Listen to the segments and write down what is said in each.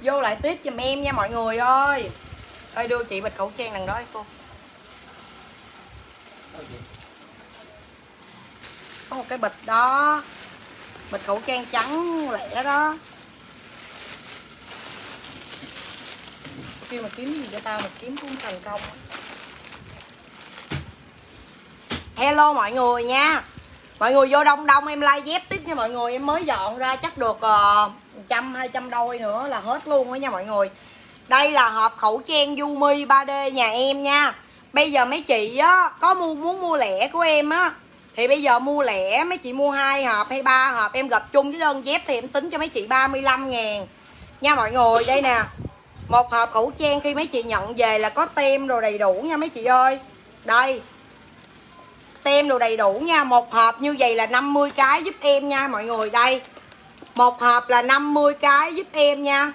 Vô lại tiếp giùm em nha mọi người ơi. Ơi đưa chị bịch khẩu trang đằng đó cô. Có một cái bịch đó. Bịch khẩu trang trắng lẻ đó. Khi mà kiếm gì cho tao mà kiếm cũng thành công. Hello mọi người nha. Mọi người vô đông đông em like dép tiếp nha mọi người. Em mới dọn ra chắc được 100-200 đôi nữa là hết luôn đó nha mọi người. Đây là hộp khẩu trang Yumi 3D nhà em nha. Bây giờ mấy chị á có muốn mua lẻ của em á thì bây giờ mua lẻ, mấy chị mua 2 hộp hay 3 hộp em gộp chung với đơn dép thì em tính cho mấy chị 35.000 nha mọi người. Đây nè, một hộp khẩu trang khi mấy chị nhận về là có tem rồi đầy đủ nha mấy chị ơi. Đây, tem đồ đầy đủ nha. Một hộp như vậy là 50 cái giúp em nha mọi người. Đây, một hộp là 50 cái giúp em nha.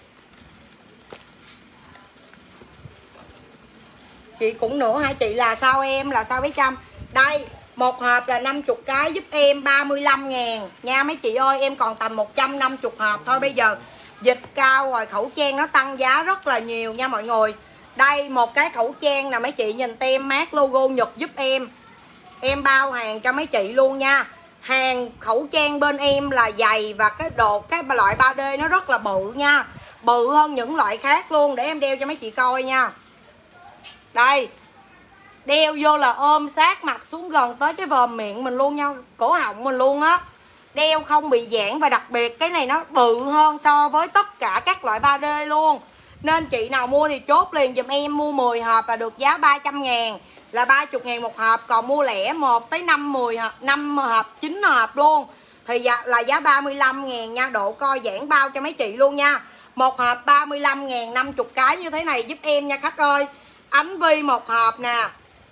Chị cũng nữa hả chị? Là sao em? Là sao mấy trăm? Đây, một hộp là 50 cái giúp em 35.000 nha mấy chị ơi. Em còn tầm 150 hộp thôi. Bây giờ dịch cao rồi, khẩu trang nó tăng giá rất là nhiều nha mọi người. Đây, một cái khẩu trang nè mấy chị, nhìn tem mác logo Nhật giúp em. Em bao hàng cho mấy chị luôn nha. Hàng khẩu trang bên em là dày và cái loại 3D nó rất là bự nha. Bự hơn những loại khác luôn. Để em đeo cho mấy chị coi nha. Đây, đeo vô là ôm sát mặt xuống gần tới cái vòm miệng mình luôn nha, cổ họng mình luôn á. Đeo không bị giãn và đặc biệt cái này nó bự hơn so với tất cả các loại 3D luôn. Nên chị nào mua thì chốt liền giùm em. Mua 10 hộp là được giá 300.000, là 30.000 một hộp. Còn mua lẻ 1 tới 5 hộp 9 hộp luôn thì là giá 35.000 nha. Độ co giãn bao cho mấy chị luôn nha. Một hộp 35.000, 50 cái như thế này giúp em nha khách ơi. Ánh Vi một hộp nè.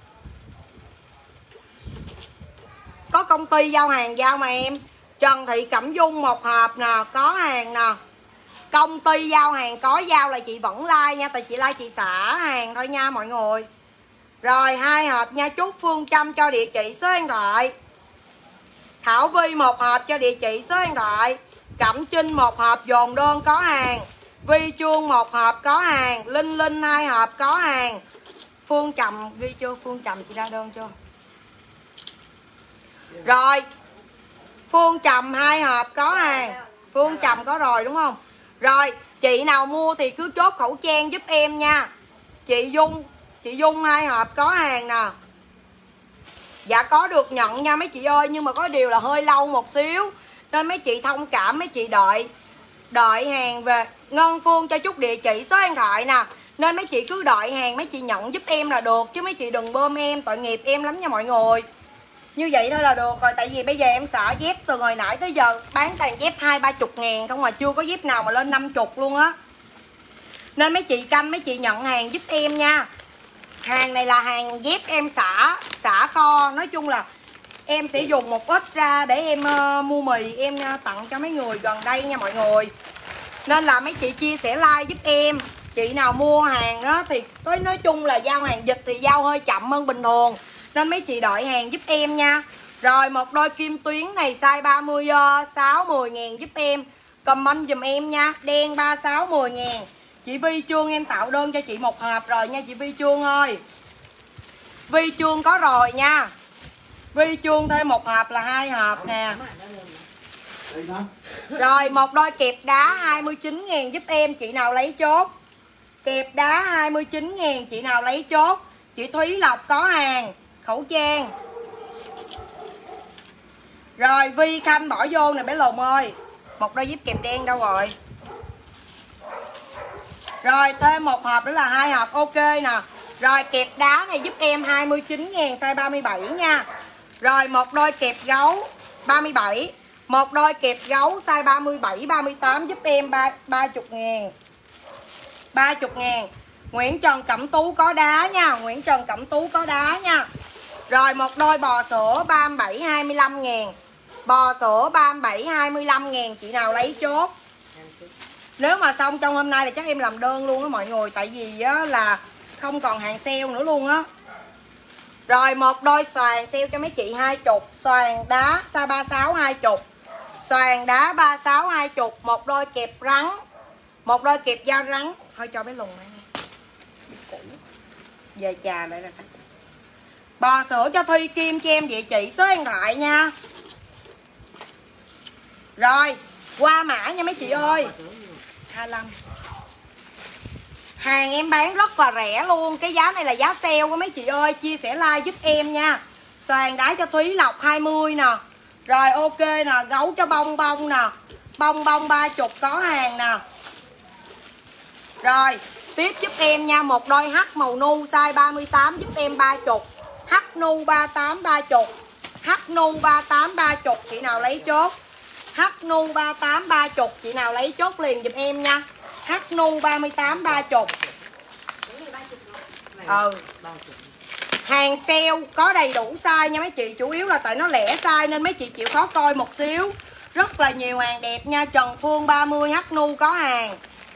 Có công ty giao hàng giao mà em. Trần Thị Cẩm Dung một hộp nè, có hàng nè. Công ty giao hàng có giao là chị vẫn like nha. Tại chị like chị xả hàng thôi nha mọi người. Rồi 2 hộp nha. Chúc Phương Trâm cho địa chỉ số điện thoại. Thảo Vi một hộp cho địa chỉ số điện thoại. Cẩm Trinh một hộp dồn đơn có hàng. Vi Chuông một hộp có hàng. Linh Linh 2 hộp có hàng. Phương Trầm ghi chưa? Phương Trầm chị ra đơn chưa? Rồi Phương Trầm 2 hộp có hàng. Phương Trầm có rồi đúng không? Rồi chị nào mua thì cứ chốt khẩu trang giúp em nha. Chị Dung 2 hộp có hàng nè. Dạ có được nhận nha mấy chị ơi. Nhưng mà có điều là hơi lâu một xíu nên mấy chị thông cảm, mấy chị đợi hàng về. Ngân Phương cho chút địa chỉ số điện thoại nè. Nên mấy chị cứ đợi hàng mấy chị nhận giúp em là được. Chứ mấy chị đừng bơm em, tội nghiệp em lắm nha mọi người. Như vậy thôi là được rồi. Tại vì bây giờ em xả dép từ hồi nãy tới giờ bán toàn dép 20-30 ngàn không mà chưa có dép nào mà lên 50 luôn á. Nên mấy chị canh mấy chị nhận hàng giúp em nha. Hàng này là hàng dép em xả kho. Nói chung là em sẽ dùng một ít ra để em mua mì em tặng cho mấy người gần đây nha mọi người. Nên là mấy chị chia sẻ like giúp em. Chị nào mua hàng đó thì nói chung là giao hàng dịch thì giao hơi chậm hơn bình thường. Nên mấy chị đợi hàng giúp em nha. Rồi một đôi kim tuyến này size 30 6 10 ngàn giúp em. Comment dùm em nha. Đen 36 10 ngàn. Chị Vi Trương em tạo đơn cho chị một hộp rồi nha chị Vi Trương ơi. Vi Trương có rồi nha. Vi Trương thêm một hộp là 2 hộp nè. Rồi một đôi kẹp đá 29 ngàn giúp em. Chị nào lấy chốt. Kẹp đá 29 ngàn. Chị nào lấy chốt. Chị Thúy Lộc có hàng. Khẩu trang. Rồi Vi Khanh bỏ vô nè bé Lùn ơi. Một đôi dép kẹp đen đâu rồi. Rồi thêm một hộp nữa là 2 hộp ok nè. Rồi kẹp đá này giúp em 29 ngàn size 37 nha. Rồi một đôi kẹp gấu 37. Một đôi kẹp gấu size 37 38 giúp em 30 ngàn. 30 ngàn. Nguyễn Trần Cẩm Tú có đá nha. Nguyễn Trần Cẩm Tú có đá nha. Rồi một đôi bò sữa 37 25 ngàn. Bò sữa 37 25 ngàn. Chị nào lấy chốt. Nếu mà xong trong hôm nay thì chắc em làm đơn luôn á mọi người. Tại vì á, là không còn hàng sale nữa luôn á. Rồi một đôi xoàn sale cho mấy chị 20. Xoàn đá size 36 20. Xoàn đá 36 20. Một đôi kẹp rắn Một đôi kẹp da rắn. Thôi cho bé lùng này về trà lại là sạch. Bò sữa cho Thuy Kim cho em địa chỉ số điện thoại nha. Rồi qua mã nha mấy chị ơi. 25. Hàng em bán rất là rẻ luôn. Cái giá này là giá sale của mấy chị ơi. Chia sẻ like giúp em nha. Xoàn đáy cho Thúy Lộc 20 nè. Rồi ok nè. Gấu cho bông bông nè. Bông bông 30 có hàng nè. Rồi tiếp giúp em nha. Một đôi H màu nu size 38 giúp em 30. H nu 38 30. H nu 38 30. Chị nào lấy chốt. H nu 38 30. Chị nào lấy chốt liền giùm em nha. H nu 38 30. Hàng sale có đầy đủ size nha mấy chị. Chủ yếu là tại nó lẻ size nên mấy chị chịu khó coi một xíu. Rất là nhiều hàng đẹp nha. Trần Phương 30 H nu có hàng.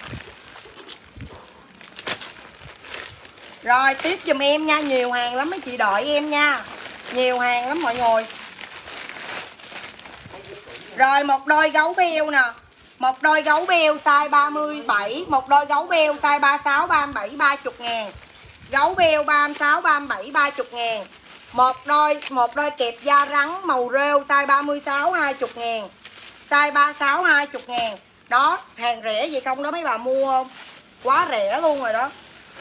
Rồi tiếp giùm em nha. Nhiều hàng lắm mấy chị đợi em nha. Nhiều hàng lắm mọi người. Rồi một đôi gấu beo nè. Một đôi gấu beo size 37. Một đôi gấu beo size 36 37 30 ngàn. Gấu beo 36 37 30 ngàn. Một đôi kẹp da rắn màu rêu size 36 20 ngàn. Size 36 20 ngàn. Đó hàng rẻ gì không đó mấy bà mua không? Quá rẻ luôn rồi đó.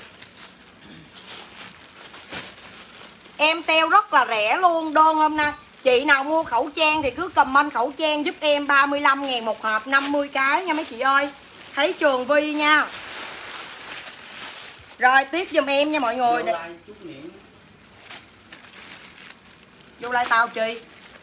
Em sale rất là rẻ luôn. Đơn hôm nay chị nào mua khẩu trang thì cứ comment khẩu trang giúp em 35 ngàn một hộp 50 cái nha mấy chị ơi. Thấy Trường Vi nha. Rồi tiếp giùm em nha mọi người. Vô lại tao chị.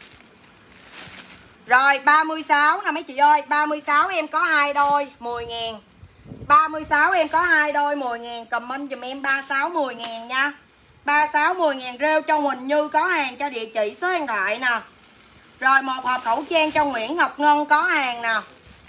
Rồi 36 nè mấy chị ơi. 36 em có 2 đôi 10 ngàn. 36 em có 2 đôi 10 ngàn. Comment giùm em 36 10 ngàn nha. 36 10 ngàn rêu cho Huỳnh Như có hàng cho địa chỉ số điện thoại nè. Rồi một hộp khẩu trang cho Nguyễn Ngọc Ngân có hàng nè.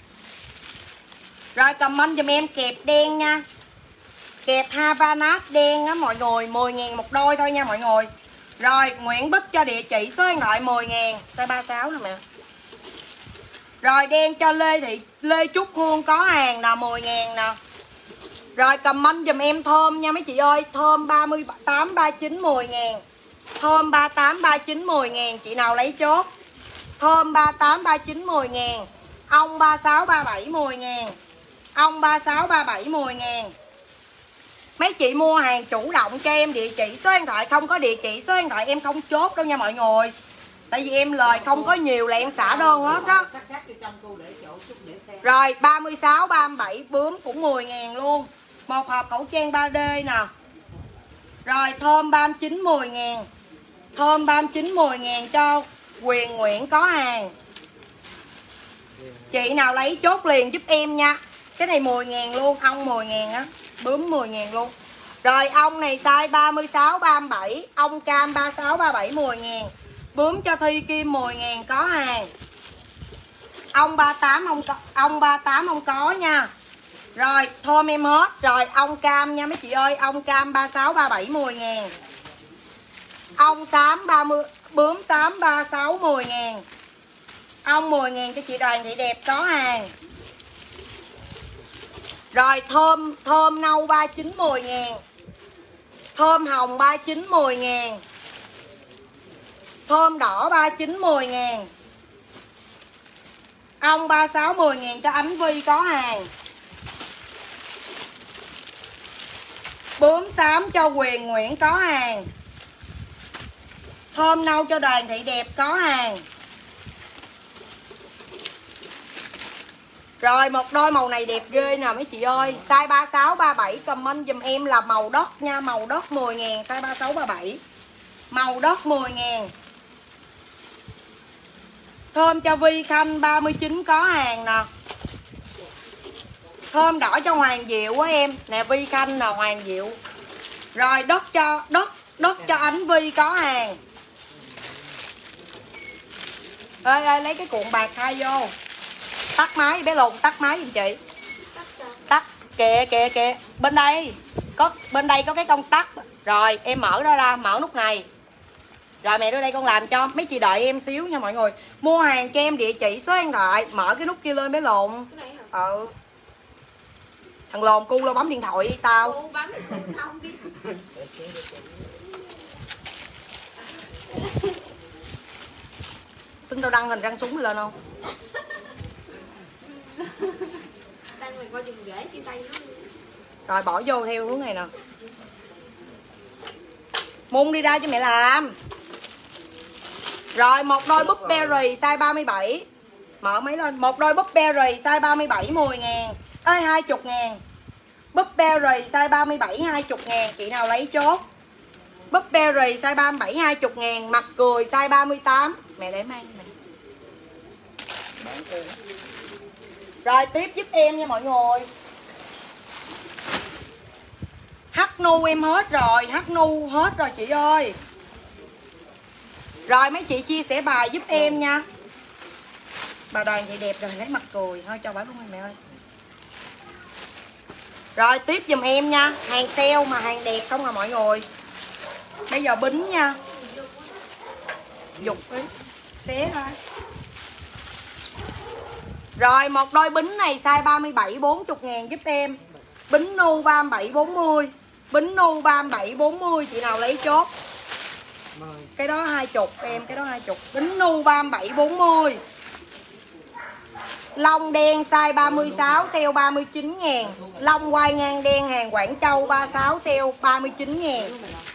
Rồi comment giùm em kẹp đen nha. Kẹp Havana đen á mọi người. 10 ngàn một đôi thôi nha mọi người. Rồi Nguyễn Bích cho địa chỉ số điện thoại 10 ngàn. Size 36 nè mẹ. Rồi đen cho Lê Trúc Hương có hàng nè 10 ngàn nè. Rồi comment dùm em thơm nha mấy chị ơi. Thơm 38 39 10 ngàn. Thơm 38 39 10 ngàn. Chị nào lấy chốt. Thơm 38 39 10 ngàn. Ong 36 37 10 ngàn. Ong 36 37 10 ngàn. Mấy chị mua hàng chủ động cho em địa chỉ số điện thoại. Không có địa chỉ số điện thoại em không chốt đâu nha mọi người. Tại vì em lời không có nhiều là em xả đơn hết đó. Rồi 36 37 bướm cũng 10 ngàn luôn. Một hộp khẩu trang 3D nè. Rồi thơm 39 10 ngàn. Thơm 39 10 ngàn cho Quyền Nguyễn có hàng. Chị nào lấy chốt liền giúp em nha. Cái này 10 ngàn luôn. Ong 10 ngàn á. Bướm 10 ngàn luôn. Rồi ong này size 36 37. Ong cam 36 37 10 ngàn. Bướm cho Thi Kim 10 ngàn có hàng. Ong 38 ong 38 không có nha. Rồi thơm em hết. Rồi ong cam nha mấy chị ơi. Ong cam 36 37 10 ngàn. Ong xám 30. Bướm xám 36 10 ngàn. Ong 10 ngàn cho chị Đoàn Thị Đẹp có hàng. Rồi thơm nâu 39 10 ngàn. Thơm hồng 39 10 ngàn. Thơm đỏ 39 10 ngàn. Ong 36 10 ngàn cho Ánh Vi có hàng. Bướm xám cho Quyền Nguyễn có hàng. Thơm nâu cho Đoàn Thị Đẹp có hàng. Rồi một đôi màu này đẹp ghê nè mấy chị ơi. Size 36 37 comment dùm em là màu đất nha. Màu đất 10 ngàn. Size 36 37. Màu đất 10 ngàn. Thơm cho Vi Khanh 39 có hàng nè. Thơm đỏ cho Hoàng Diệu á em. Nè Vi Khanh nè Hoàng Diệu. Rồi đất cho Ánh Vi có hàng. Ê lấy cái cuộn bạc thay vô. Tắt máy bé Lùn, tắt máy giùm chị. Tắt kìa. Bên đây có cái công tắc. Rồi em mở nó ra, mở nút này. Rồi mẹ đưa đây con làm cho. Mấy chị đợi em xíu nha mọi người. Mua hàng cho em địa chỉ số điện thoại. Mở cái nút kia lên bé Lùn. Thằng lồn cu lo bấm điện thoại đi tao. Cô bấm không biết. Tính tao đăng hình răng súng lên không? Đăng mày coi chừng dễ trên tay nó. Rồi bỏ vô theo hướng này nè. Mung đi ra cho mẹ làm. Rồi một đôi búp berry size 37. Mở máy lên. Một đôi búp berry size 37 10.000. Ê 20.000. Búp berry size 37 20.000. Chị nào lấy chốt. Búp berry size 37 20.000. Mặt cười size 38. Mẹ để mang nè. Rồi tiếp giúp em nha mọi người. Hắc nu em hết rồi. Hắc nu hết rồi chị ơi. Rồi mấy chị chia sẻ bài giúp em nha. Bà đoàn chị đẹp rồi lấy mặt cười. Thôi cho bà luôn mẹ ơi. Rồi tiếp giùm em nha. Hàng sale mà hàng đẹp không à mọi người. Bây giờ bính nha. Dục đi. Xé thôi. Rồi một đôi bính này size 37 40.000 giúp em. Bính nu 37 40. Bính nu 37 40. Chị nào lấy chốt. Cái đó 20 em. Cái đó 20. Bính nu 37 40. Lông đen size 36 sale 39.000. Lông quai ngang đen hàng Quảng Châu 36 sale 39.000.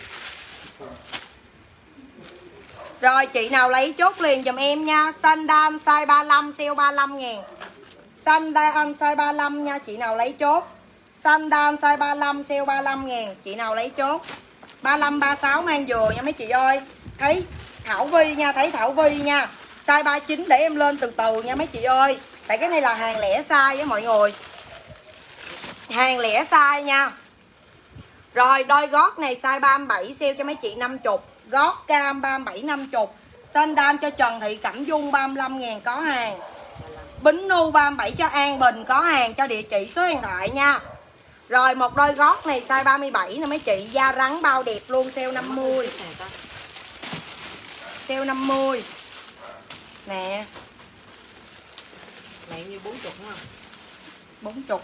Rồi chị nào lấy chốt liền giùm em nha. Sandal size 35 sale 35.000. Sandal size 35 nha. Chị nào lấy chốt. Sandal size 35 sale 35.000. Chị nào lấy chốt. 35 36 mang vừa nha mấy chị ơi. Thấy Thảo Vi nha. Thấy Thảo Vi nha. Size 39 để em lên từ từ nha mấy chị ơi. Tại cái này là hàng lẻ size với mọi người. Hàng lẻ size nha. Rồi đôi gót này size 37 sale cho mấy chị 50. Gót cam 37 50. Sandal cho Trần Thị Cẩm Dung 35.000 có hàng. Bính nu 37 cho An Bình có hàng, cho địa chỉ số điện thoại nha. Rồi một đôi gót này size 37 nè mấy chị, da rắn bao đẹp luôn, sale 50. Sale 50. Nè. Này như 40 đúng không? 40.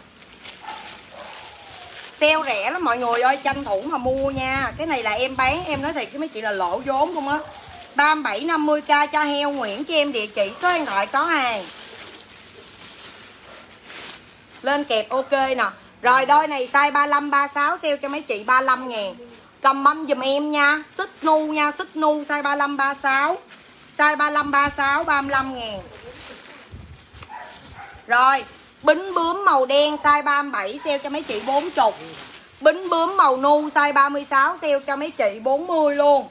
Sale rẻ lắm mọi người ơi, tranh thủ mà mua nha. Cái này là em bán, em nói thiệt với mấy chị là lỗ vốn không á. 37 50k cho heo Nguyễn cho em địa chỉ số điện thoại có hàng. Lên kẹp ok nè. Rồi đôi này size 35 36 sale cho mấy chị 35.000. Comment giùm em nha. Xích nu nha, xích nu size 35 36. Size 35 36 35.000. Rồi, bính bướm màu đen size 37 sale cho mấy chị 40. Bính bướm màu nu size 36 sale cho mấy chị 40 luôn.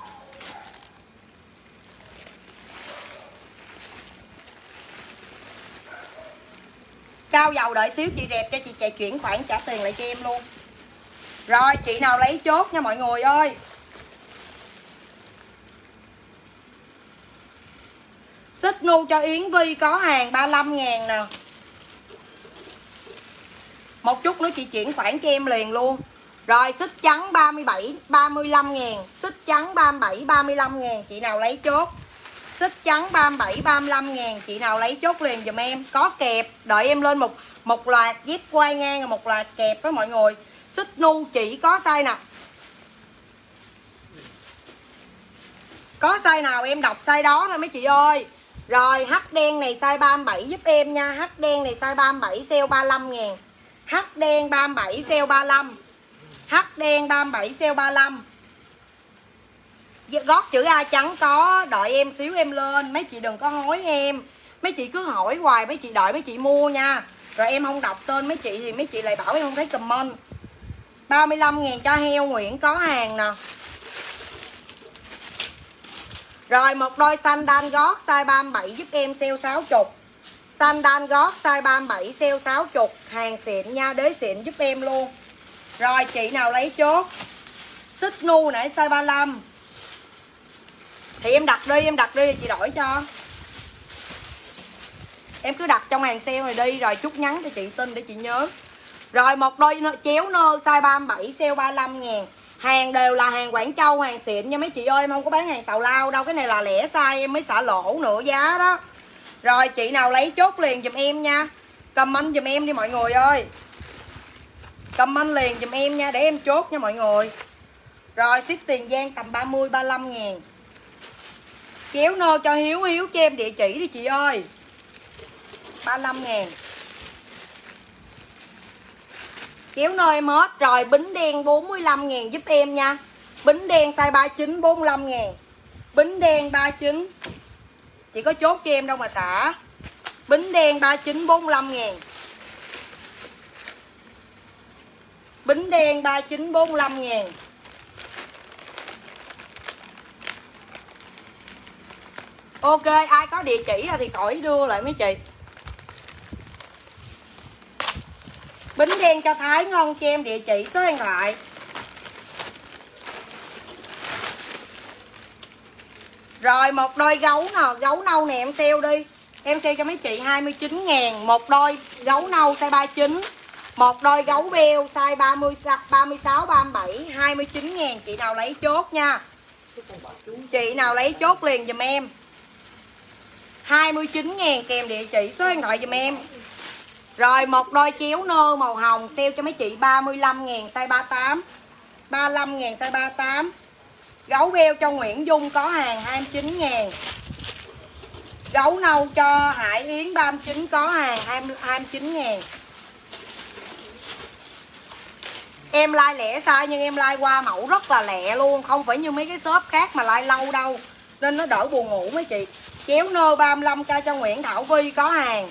Cao dầu đợi xíu chị đẹp cho chị chạy chuyển khoản trả tiền lại cho em luôn. Rồi chị nào lấy chốt nha mọi người ơi. Xích nu cho Yến Vi có hàng 35.000 nè. Một chút nữa chị chuyển khoản cho em liền luôn. Rồi xích trắng 37 35.000. Xích trắng 37 35.000. Chị nào lấy chốt. Xích trắng 37 35.000. Chị nào lấy chốt liền giùm em. Có kẹp. Đợi em lên một loạt dép quai ngang rồi một loạt kẹp với mọi người. Xích nu chỉ có size nè. Có size nào em đọc size đó thôi mấy chị ơi. Rồi hắc đen này size 37 giúp em nha. Hắc đen này size 37 sale 35.000. Hắc đen 37 sale 35. Hắc đen 37 sale 35. Gót chữ A trắng có. Đợi em xíu em lên. Mấy chị đừng có hối em. Mấy chị cứ hỏi hoài. Mấy chị đợi mấy chị mua nha. Rồi em không đọc tên mấy chị thì mấy chị lại bảo em không thấy comment. 35.000 cho heo Nguyễn có hàng nè. Rồi một đôi sandal gót size 37 giúp em sale 60. Sandal gót size 37 sale 60. Hàng xịn nha, đế xịn giúp em luôn. Rồi chị nào lấy chốt. Xích nu nãy size 35. Thì em đặt đi chị đổi cho. Em cứ đặt trong hàng sale này đi. Rồi chút nhắn cho chị tin để chị nhớ. Rồi một đôi chéo nơ size 37 sale 35.000. Hàng đều là hàng Quảng Châu, hàng xịn nha mấy chị ơi. Em không có bán hàng tào lao đâu. Cái này là lẻ size em mới xả lỗ nửa giá đó. Rồi chị nào lấy chốt liền giùm em nha. Comment giùm em đi mọi người ơi. Comment liền giùm em nha, để em chốt nha mọi người. Rồi ship Tiền Giang tầm 30 35 ngàn. Kéo nơ cho Hiếu, Hiếu cho em địa chỉ đi chị ơi. 35 ngàn. Kéo nơ em hết. Rồi bính đen 45 ngàn giúp em nha. Bính đen size 39 45 ngàn. Bính đen 39. Chị có chốt cho em đâu mà xả. Bính đen 39 45 ngàn. Bính đen 39 45 ngàn. Ok, ai có địa chỉ thì khỏi đưa lại mấy chị. Bính đen cho Thái ngon cho em địa chỉ số điện thoại. Rồi một đôi gấu nè, gấu nâu nè em sale đi. Em sale cho mấy chị 29 ngàn. Một đôi gấu nâu size 39. Một đôi gấu beo size 36, 37 29 ngàn. Chị nào lấy chốt nha. Chị nào lấy chốt liền giùm em. 29 ngàn kèm địa chỉ số điện thoại giùm em. Rồi một đôi chéo nơ màu hồng sale cho mấy chị 35 ngàn size 38. 35 ngàn size 38. Gấu beo cho Nguyễn Dung có hàng 29 ngàn. Gấu nâu cho Hải Yến 39 có hàng 29 ngàn. Em like lẻ sai nhưng em like qua mẫu rất là lẹ luôn. Không phải như mấy cái shop khác mà like lâu đâu. Nên nó đỡ buồn ngủ mấy chị. Chéo nơ 35k cho Nguyễn Thảo Vi có hàng.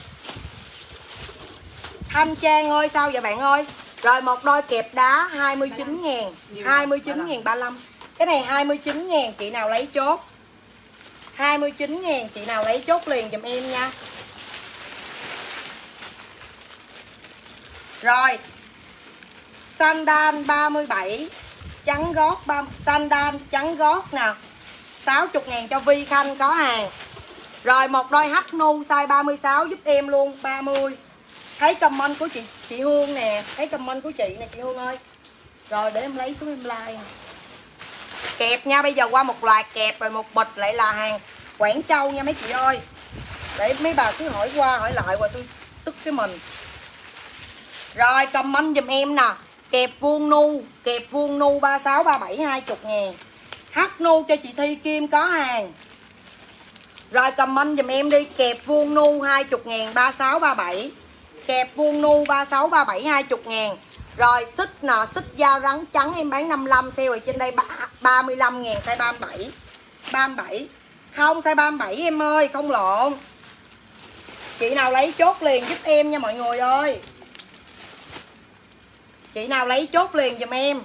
Thanh Trang ơi sao vậy bạn ơi. Rồi một đôi kẹp đá 29 ngàn. 29 ngàn 35. Cái này 29 ngàn chị nào lấy chốt. 29 ngàn chị nào lấy chốt liền giùm em nha. Rồi sandal 37 trắng gót, sandal trắng gót nè 60 ngàn cho Vi Khanh có hàng. Rồi một đôi hắc nu size 36 giúp em luôn 30. Thấy comment của chị Hương nè. Thấy comment của chị nè chị Hương ơi. Rồi để em lấy xuống em like. Kẹp nha, bây giờ qua một loạt kẹp rồi một bịch lại là hàng Quảng Châu nha mấy chị ơi. Để mấy bà cứ hỏi qua hỏi lại qua tôi tức cái mình. Rồi comment giùm em nè. Kẹp vuông nu 36 37 20 ngàn. Hắc nu cho chị Thi Kim có hàng. Rồi comment giùm em đi. Kẹp vuông nu 20 ngàn 36 37. Kẹp vuông nu 36 37 20 ngàn. Rồi xích nè, xích da rắn trắng em bán 55, sale ở trên đây 35 ngàn size 37. 37. Không size 37 em ơi, không lộn. Chị nào lấy chốt liền giúp em nha mọi người ơi. Chị nào lấy chốt liền giùm em.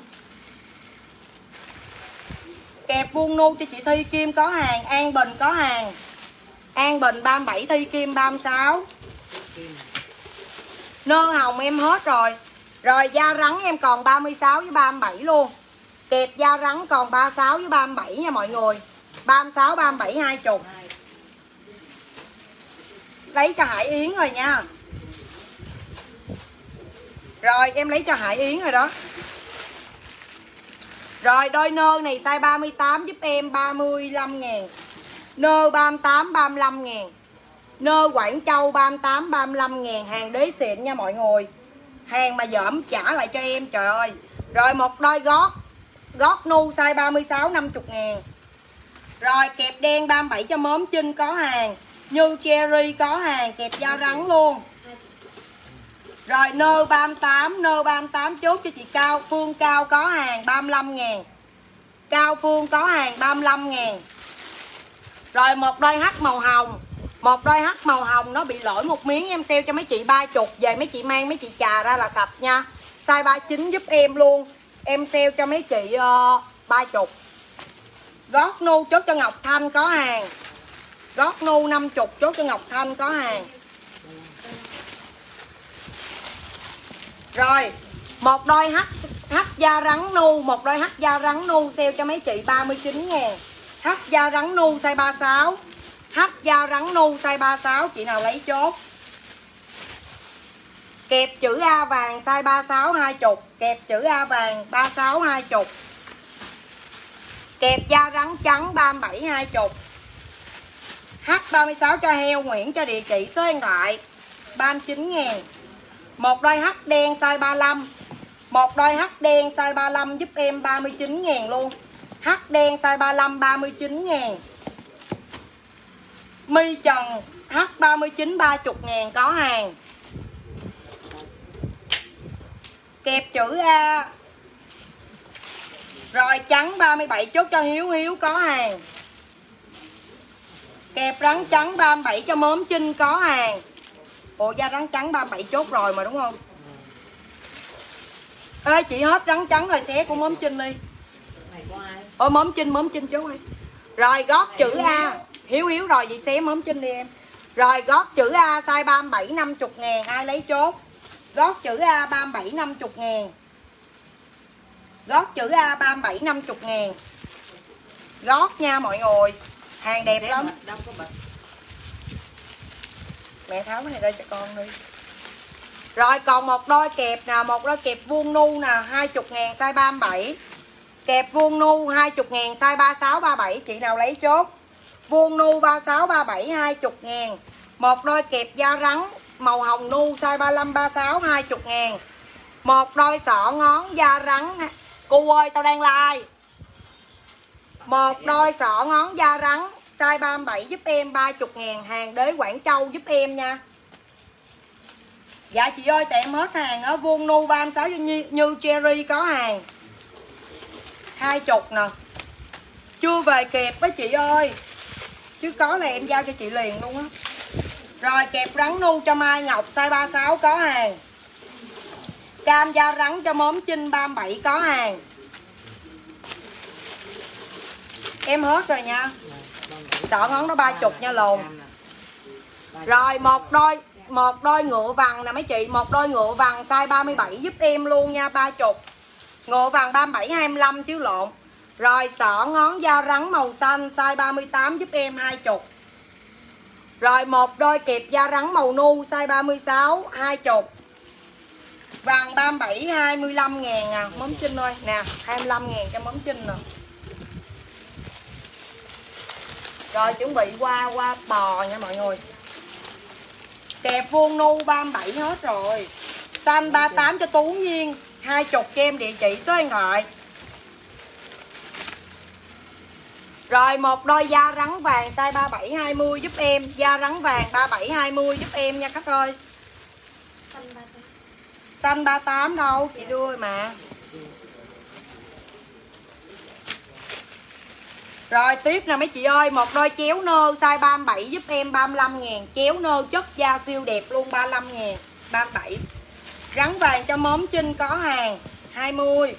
Kẹp vuông nu cho chị Thi Kim có hàng, An Bình có hàng. An Bình 37, Thi Kim 36. Nơ hồng em hết rồi. Rồi da rắn em còn 36 với 37 luôn. Kẹp da rắn còn 36 với 37 nha mọi người. 36 37 20. Lấy cho Hải Yến rồi nha. Rồi em lấy cho Hải Yến rồi đó. Rồi đôi nơ này size 38 giúp em 35 ngàn. Nơ 38 35 ngàn. Nơ Quảng Châu 38 35 ngàn. Hàng đế xịn nha mọi người. Hàng mà dởm trả lại cho em trời ơi. Rồi một đôi gót nu size 36 50 ngàn. Rồi kẹp đen 37 cho mớm Trinh có hàng. Như Cherry có hàng. Kẹp da rắn luôn. Rồi nơ 38 chốt cho chị Cao Phương Cao có hàng 35 ngàn. Cao Phương có hàng 35 ngàn. Rồi một đôi hắc màu hồng. Một đôi hắc màu hồng nó bị lỗi một miếng em sale cho mấy chị 30. Về mấy chị mang mấy chị chà ra là sạch nha. Size 39 giúp em luôn. Em sale cho mấy chị 30. Gót nu chốt cho Ngọc Thanh có hàng. Gót nu 50 chốt cho Ngọc Thanh có hàng. Rồi một đôi hắc da rắn nu. Một đôi hắc da rắn nu sale cho mấy chị 39 ngàn. Hắc da rắn nu size 36. Hắc da rắn nu size 36. Chị nào lấy chốt. Kẹp chữ A vàng size 36 20. Kẹp chữ A vàng 36 20. Kẹp da rắn trắng 37 20. H36 cho heo Nguyễn cho địa chỉ số điện thoại 39 ngàn. Một đôi hắc đen size 35. Một đôi H đen size 35 giúp em 39.000 luôn. H đen size 35 39.000. Mi trần H39 30.000 có hàng. Kẹp chữ A. Rồi trắng 37 chốt cho Hiếu có hàng. Kẹp rắn trắng 37 cho Mớm Trinh có hàng. Ồ, da rắn trắng 37 chốt rồi mà đúng không? Ê chị hết rắn trắng rồi, xé của Mớm Trinh đi. Ôi Mớm Trinh chú ơi. Rồi gót chữ A. Hiếu rồi chị xé Mớm Trinh đi em. Rồi gót chữ A size 37 50.000, ai lấy chốt. Gót chữ A 37 50.000. Gót chữ A 37 50.000. Gót nha mọi người. Hàng đẹp lắm. Mẹ tháo cái này ra cho con đi. Rồi còn một đôi kẹp nè, một đôi kẹp vuông nu nè, 20.000 size 37. Kẹp vuông nu 20.000 size 36 37, chị nào lấy chốt. Vuông nu 36 37 20.000. Một đôi kẹp da rắn màu hồng nu size 35 36 20.000. Một đôi xỏ ngón da rắn. Cô ơi tao đang like. Một đôi xỏ ngón da rắn size 37 giúp em 30.000, hàng đế Quảng Châu giúp em nha. Dạ chị ơi tại em hết hàng ở vuông nu 36 như cherry có hàng. 20 nè. Chưa về kẹp á chị ơi. Chứ có là em giao cho chị liền luôn á. Rồi kẹp rắn nu cho Mai Ngọc size 36 có hàng. Cam da rắn cho Mớm Trinh 37 có hàng. Em hết rồi nha. Sợ ngón nó 30 nha lồn. Rồi một đôi ngựa vàng nè mấy chị, một đôi ngựa vàng size 37 giúp em luôn nha 30. Ngựa vàng 37 25 chứ lộn. Rồi xỏ ngón da rắn màu xanh size 38 giúp em 20. Rồi một đôi kẹp da rắn màu nu size 36 20. Vàng 37 25.000 à Mớm Trinh ơi. Nè 25.000 cho Mớm Trinh nè. Rồi chuẩn bị qua bò nha mọi người. Kẹp vuông nu 37 hết rồi. Xanh 38 cho Tú Nhiên 20 cho em, địa chỉ số điện thoại. Rồi một đôi da rắn vàng size 37 20 giúp em. Da rắn vàng 37 20 giúp em nha khách ơi. Xanh 38 đâu chị đưa mà. Rồi tiếp nè mấy chị ơi, một đôi chéo nơ size 37 giúp em 35.000. Chéo nơ chất da siêu đẹp luôn 35.000. 37. Rắn vàng cho Mớm Trinh có hàng 20.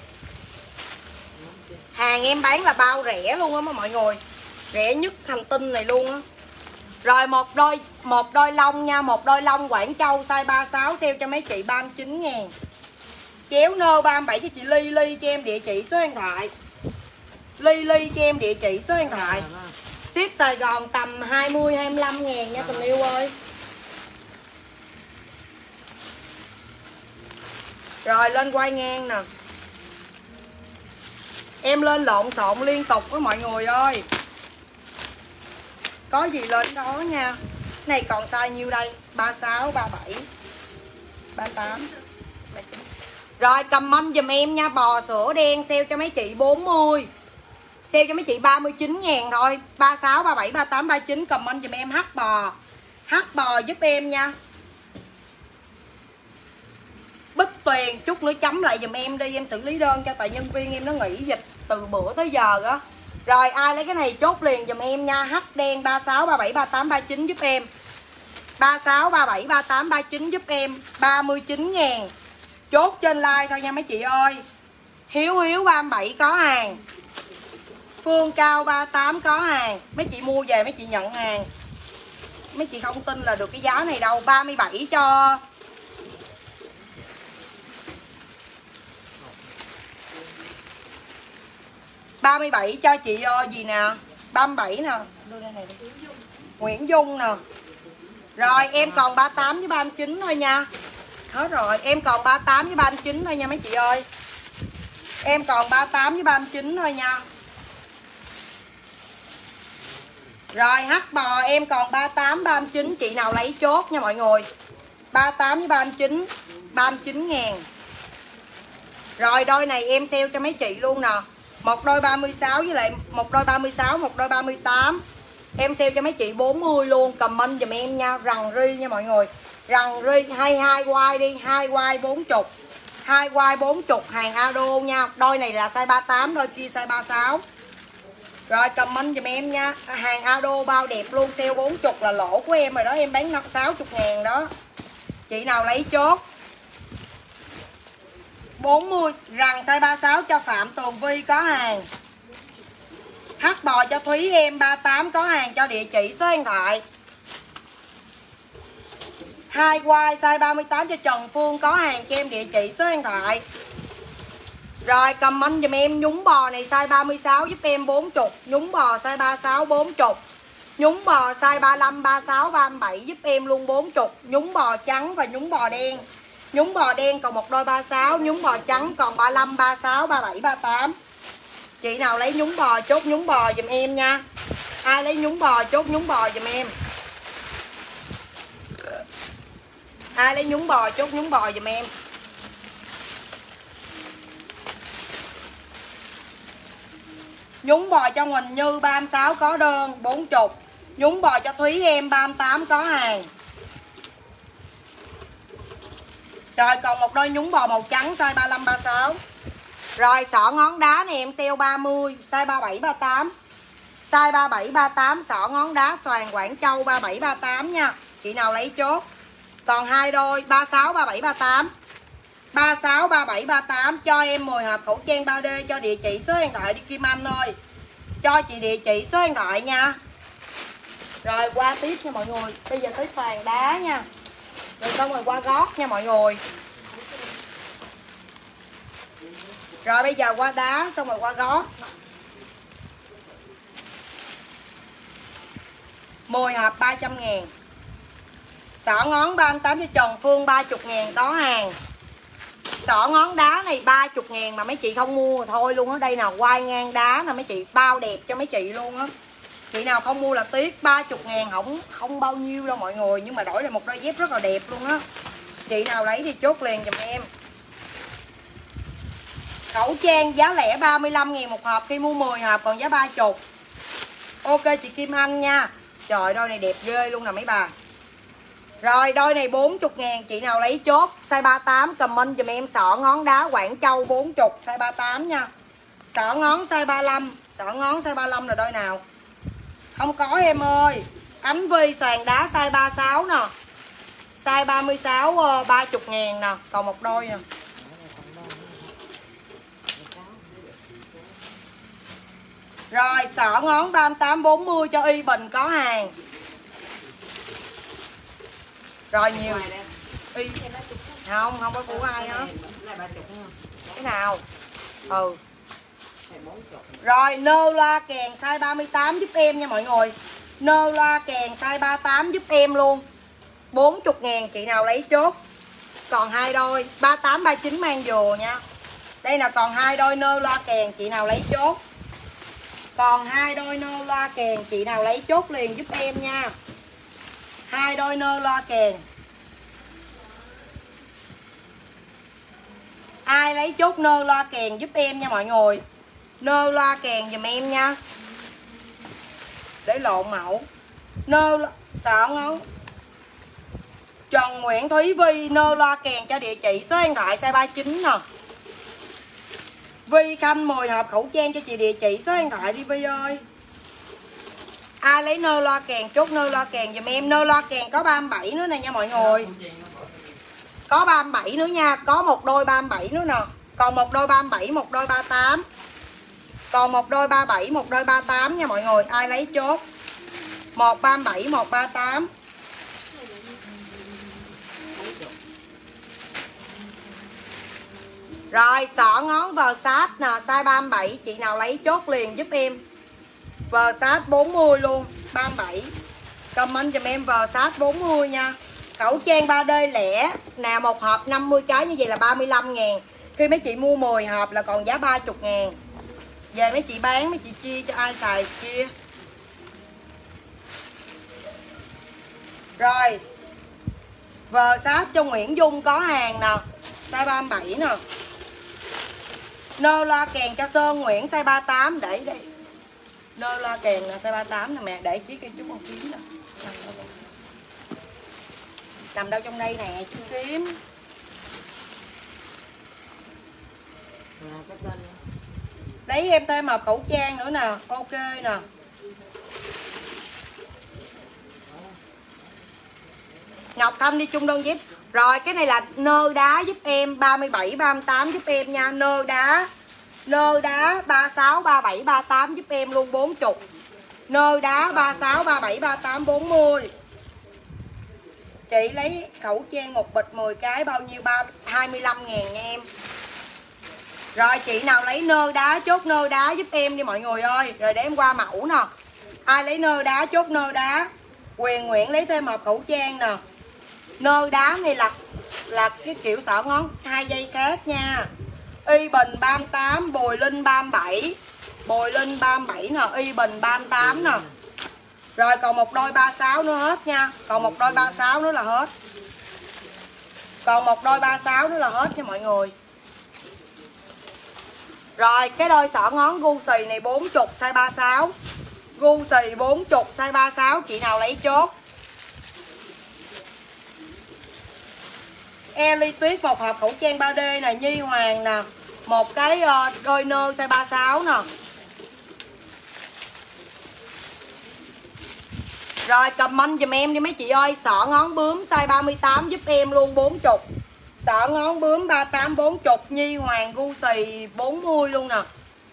Hàng em bán là bao rẻ luôn á mọi người. Rẻ nhất hành tinh này luôn á. Rồi một đôi lông nha, một đôi lông Quảng Châu size 36 sale cho mấy chị 39.000. Chéo nơ 37 cho chị Ly cho em địa chỉ số điện thoại. Ly cho em địa chỉ số điện thoại. Ship Sài Gòn tầm 20-25.000 nha tình yêu ơi. Rồi lên quay ngang nè. Em lên lộn xộn liên tục với mọi người ơi. Có gì lên đó nha. Này còn size nhiêu đây? 36, 37, 38. Rồi comment giùm em nha. Bò sữa đen sale cho mấy chị 40. Sale cho mấy chị 39.000 thôi. 36, 37, 38, 39. Comment giùm em H bò giúp em nha. Bích Tuyền chút nữa chấm lại giùm em đi. Em xử lý đơn cho tại nhân viên em nó nghỉ dịch từ bữa tới giờ đó. Rồi ai lấy cái này chốt liền giùm em nha. H đen 36, 37, 38, 39 giúp em. 36, 37, 38, 39 giúp em 39.000. Chốt trên like thôi nha mấy chị ơi. Hiếu 37 có hàng. Phương Cao 38 có hàng. Mấy chị mua về mấy chị nhận hàng. Mấy chị không tin là được cái giá này đâu. 37 cho chị gì nè. 37 nè. Đưa đây này đi. Nguyễn Dung nè. Rồi em còn 38 với 39 thôi nha. Hết rồi, em còn 38 với 39 thôi nha mấy chị ơi. Em còn 38 với 39 thôi nha. Rồi H bò em còn 38, 39. Chị nào lấy chốt nha mọi người. 38 với 39 39.000. Rồi đôi này em sale cho mấy chị luôn nè. Một đôi 36 với lại một đôi 36, một đôi 38. Em sale cho mấy chị 40 luôn. Comment giùm em nha. Rằn ri nha mọi người. Rằn ri hay 2 quai đi, 2 quai 40. 2 quai 40 hàng Ado nha. Đôi này là size 38, đôi kia size 36. Rồi comment giùm em nha. Hàng Ado bao đẹp luôn, sale 40 là lỗ của em rồi đó, em bán 60 ngàn đó. Chị nào lấy chốt. 40 rằn size 36 cho Phạm Tường Vi có hàng. Hắc bò cho Thúy em 38 có hàng, cho địa chỉ số điện thoại. 2 quai size 38 cho Trần Phương có hàng, cho em địa chỉ số điện thoại. Rồi comment giùm em nhúng bò này size 36 giúp em 40, nhúng bò size 36 40. Nhúng bò size 35, 36, 37 giúp em luôn 40. Nhúng bò trắng và nhúng bò đen. Nhúng bò đen còn một đôi 36, nhúng bò trắng còn 35, 36, 37, 38. Chị nào lấy nhúng bò chốt nhúng bò giùm em nha. Ai lấy nhúng bò chốt nhúng bò giùm em. Ai lấy nhúng bò chốt nhúng bò giùm em. Nhúng bò cho Huỳnh Như 36 có đơn 40. Nhúng bò cho Thúy em 38 có hàng. Rồi còn một đôi nhúng bò màu trắng size 35 36. Rồi xỏ ngón đá này em sale 30, size 37 38. Size 37 38 xỏ ngón đá xoàn Quảng Châu 37 38 nha. Chị nào lấy chốt. Còn hai đôi 36 37 38. 36 37 38 cho em 10 hộp khẩu trang 3D, cho địa chỉ số điện thoại đi Kim Anh ơi. Cho chị địa chỉ số điện thoại nha. Rồi qua tiếp nha mọi người. Bây giờ tới xoàn đá nha. Rồi xong rồi qua gót nha mọi người. Rồi bây giờ qua đá xong rồi qua gót. 10 hộp 300 ngàn. Xỏ ngón 38 cho Trần Phương 30 ngàn có hàng. Xỏ ngón đá này 30 ngàn mà mấy chị không mua thôi luôn á. Đây nào quay ngang đá nè mấy chị, bao đẹp cho mấy chị luôn á. Chị nào không mua là tiếc. 30 ngàn không bao nhiêu đâu mọi người. Nhưng mà đổi lại một đôi dép rất là đẹp luôn á. Chị nào lấy thì chốt liền giùm em. Khẩu trang giá lẻ 35 ngàn một hộp, khi mua 10 hộp còn giá 30. Ok chị Kim Anh nha. Trời đôi này đẹp ghê luôn nè mấy bà. Rồi đôi này 40 ngàn, chị nào lấy chốt. Size 38 comment dùm em xỏ ngón đá Quảng Châu 40, size 38 nha. Xỏ ngón size 35, xỏ ngón size 35 là đôi nào? Không có em ơi. Ánh Vi xoàn đá size 36 nè. Size 36 30 ngàn nè, còn một đôi nè. Rồi xỏ ngón 38 40 cho Y Bình có hàng. Rồi nhiều Y không có của ai hết. Cái nào? Ừ. Rồi nơ loa kèn size 38 giúp em nha mọi người. Nơ loa kèn size 38 giúp em luôn. 40 ngàn, chị nào lấy chốt. Còn hai đôi 38 39 mang dùa nha. Đây là còn hai đôi nơ loa kèn, chị nào lấy chốt. Còn hai đôi nơ loa kèn, chị nào lấy chốt liền giúp em nha. Hai đôi nơ loa kèn. Ai lấy chốt nơ loa kèn giúp em nha mọi người. Nơ loa kèn giùm em nha. Để lộn mẫu. Nơ xỏ ngón Trần Nguyễn Thúy Vi nơ loa kèn, cho địa chỉ số điện thoại size 39 nè. Vi Khanh 10 hộp khẩu trang, cho chị địa chỉ số điện thoại đi Vi ơi. Ai lấy nơ loa kèn chốt nơ loa kèn giùm em. Nơ loa kèn có 37 nữa nè nha mọi người. Có 37 nữa nha. Có một đôi 37 nữa nè. Còn một đôi 37, một đôi 38. Còn một đôi 37, một đôi 38 nha mọi người. Ai lấy chốt. Một 37, một 38. Rồi xỏ ngón Versace nè, size 37, chị nào lấy chốt liền giúp em. Versace 40 luôn, 37. Comment giùm em Versace 40 nha. Khẩu trang 3D lẻ nè, một hộp 50 cái như vậy là 35 ngàn. Khi mấy chị mua 10 hộp là còn giá 30 ngàn. Về mấy chị bán, mấy chị chia cho ai xài chia. Rồi Versace cho Nguyễn Dung có hàng nè, size 37 nè. Nơ loa kèn cho Sơn Nguyễn size 38 để đây. Nơ loa kèn là size 38 nè mẹ, để chiếc kia chút con kiếm nè. Nằm đâu trong đây nè, chú kiếm. Lấy em thêm hộp khẩu trang nữa nè, ok nè. Ngọc Thanh đi chung đơn giúp. Rồi cái này là nơ đá giúp em 37 38 giúp em nha, nơ đá 36 37 38 giúp em luôn 40. Nơ đá 36 37 38 40. Chị lấy khẩu trang một bịch 10 cái bao nhiêu? 25.000 nha em. Rồi chị nào lấy nơ đá chốt nơ đá giúp em đi mọi người ơi. Rồi để em qua mẫu nè. Ai lấy nơ đá chốt nơ đá. Quyền Nguyễn lấy thêm hộp khẩu trang nè. Nơ đá này là cái kiểu xỏ ngón 2 dây khác nha. Y Bình 38, Bùi Linh 37. Bùi Linh 37 nè, Y Bình 38 nè. Rồi còn một đôi 36 nữa hết nha. Còn một đôi 36 nữa là hết. Còn một đôi 36 nữa là hết nha mọi người. Rồi cái đôi xỏ ngón Gucci này 40 size 36. Gucci 40 size 36, chị nào lấy chốt. Eli Tuyết một hộp khẩu trang 3D nè, Nhi Hoàng nè, một cái đôi nơ size 36 nè. Rồi comment giùm em đi mấy chị ơi, xỏ ngón bướm size 38 giúp em luôn 40. Xỏ ngón bướm 38 40, Nhi Hoàng Gucci 40 luôn nè.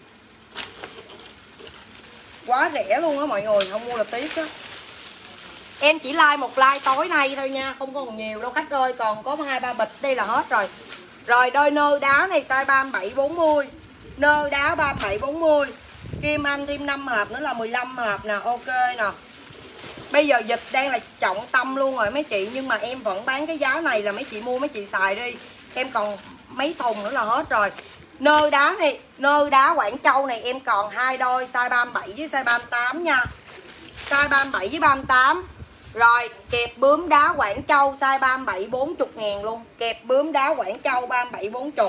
Quá rẻ luôn á mọi người, không mua là tiếc á. Em chỉ like một like tối nay thôi nha, không còn nhiều đâu khách ơi, còn có 2-3 bịch đây là hết rồi. Rồi đôi nơ đá này size 37 40. Nơ đá 37 40. Kim Anh thêm 5 hộp nữa là 15 hộp nè, ok nè. Bây giờ dịch đang là trọng tâm luôn rồi mấy chị, nhưng mà em vẫn bán cái giá này là mấy chị mua mấy chị xài đi. Em còn mấy thùng nữa là hết rồi. Nơ đá này, nơ đá Quảng Châu này em còn 2 đôi size 37 với size 38 nha. Size 37 với 38. Rồi kẹp bướm đá Quảng Châu size 37 40 ngàn luôn. Kẹp bướm đá Quảng Châu 37 40.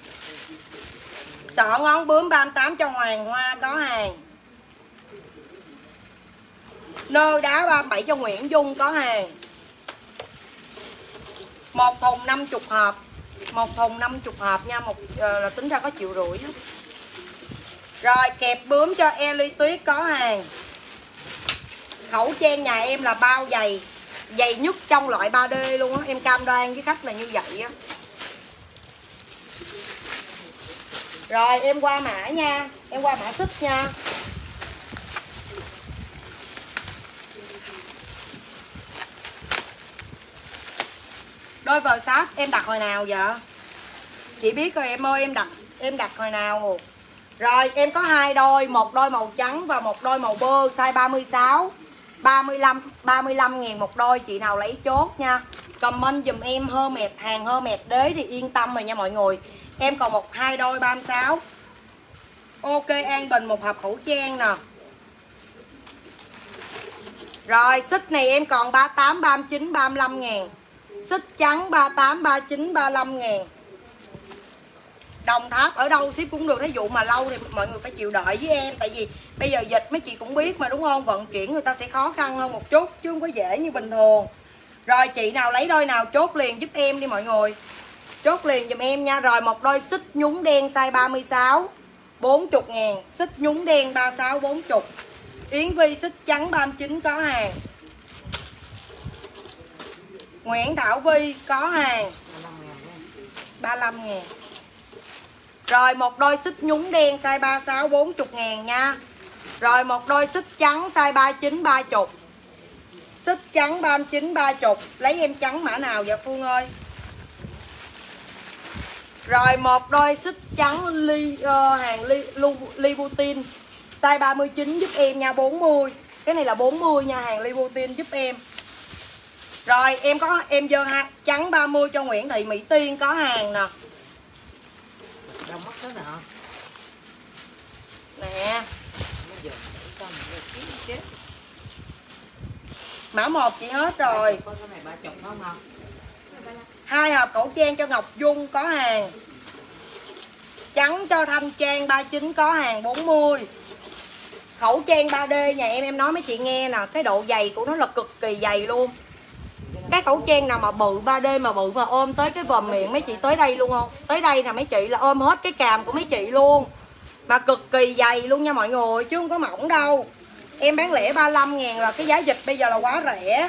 Xỏ ngón bướm 38 cho Hoàng Hoa có hàng. Nơ đá 37 cho Nguyễn Dung có hàng. Một thùng 50 hộp. Một thùng 50 hộp nha, là tính ra có 1,5 triệu. Rồi kẹp bướm cho Eli Tuyết có hàng. Khẩu trang nhà em là bao dày, dày nhất trong loại 3D luôn á, em cam đoan với khách là như vậy á. Rồi em qua mã nha, em qua mã xích nha. Đôi vờ sát em đặt hồi nào vậy? Chị biết rồi em ơi, em đặt hồi nào. Rồi em có 2 đôi, một đôi màu trắng và một đôi màu bơ size 36. 35 ngàn một đôi, chị nào lấy chốt nha. Comment dùm em Hermes, hàng Hermes đế thì yên tâm rồi nha mọi người. Em còn 2 đôi 36. Ok An Bình một hộp khẩu trang nè. Rồi xích này em còn 38, 39, 35 ngàn. Xích trắng 38, 39, 35 ngàn. Đồng Tháp ở đâu ship cũng được, ví dụ mà lâu thì mọi người phải chịu đợi với em. Tại vì bây giờ dịch mấy chị cũng biết mà đúng không, vận chuyển người ta sẽ khó khăn hơn một chút chứ không có dễ như bình thường. Rồi chị nào lấy đôi nào chốt liền giúp em đi mọi người. Chốt liền giùm em nha. Rồi một đôi xích nhúng đen size 36 40 ngàn. Xích nhúng đen 36 40. Yến Vi xích trắng 39 có hàng. Nguyễn Thảo Vi có hàng 35 ngàn. Rồi một đôi xích nhúng đen size 36 40 ngàn nha. Rồi một đôi xích trắng size 39 30. Xích trắng 39 30. Lấy em trắng mã nào vậy Phương ơi? Rồi một đôi xích trắng hàng Livutin size 39 giúp em nha, 40. Cái này là 40 nha, hàng Livutin giúp em. Rồi em dơ trắng 30 cho Nguyễn Thị Mỹ Tiên có hàng nè. Đâu mất đó nè. Nè. Mã 1 chị hết rồi. Có cái này 30 không không? 2 hộp khẩu trang cho Ngọc Dung có hàng. trắng cho Thanh Trang 39 có hàng 40. Khẩu trang 3D nhà em nói mấy chị nghe nè, cái độ dày của nó là cực kỳ dày luôn. Cái khẩu trang nào mà bự 3D mà bự mà ôm tới cái vòm miệng mấy chị tới đây luôn không? Tới đây nè mấy chị là ôm hết cái càm của mấy chị luôn. Mà cực kỳ dày luôn nha mọi người, chứ không có mỏng đâu. Em bán lẻ 35.000 là cái giá dịch bây giờ là quá rẻ.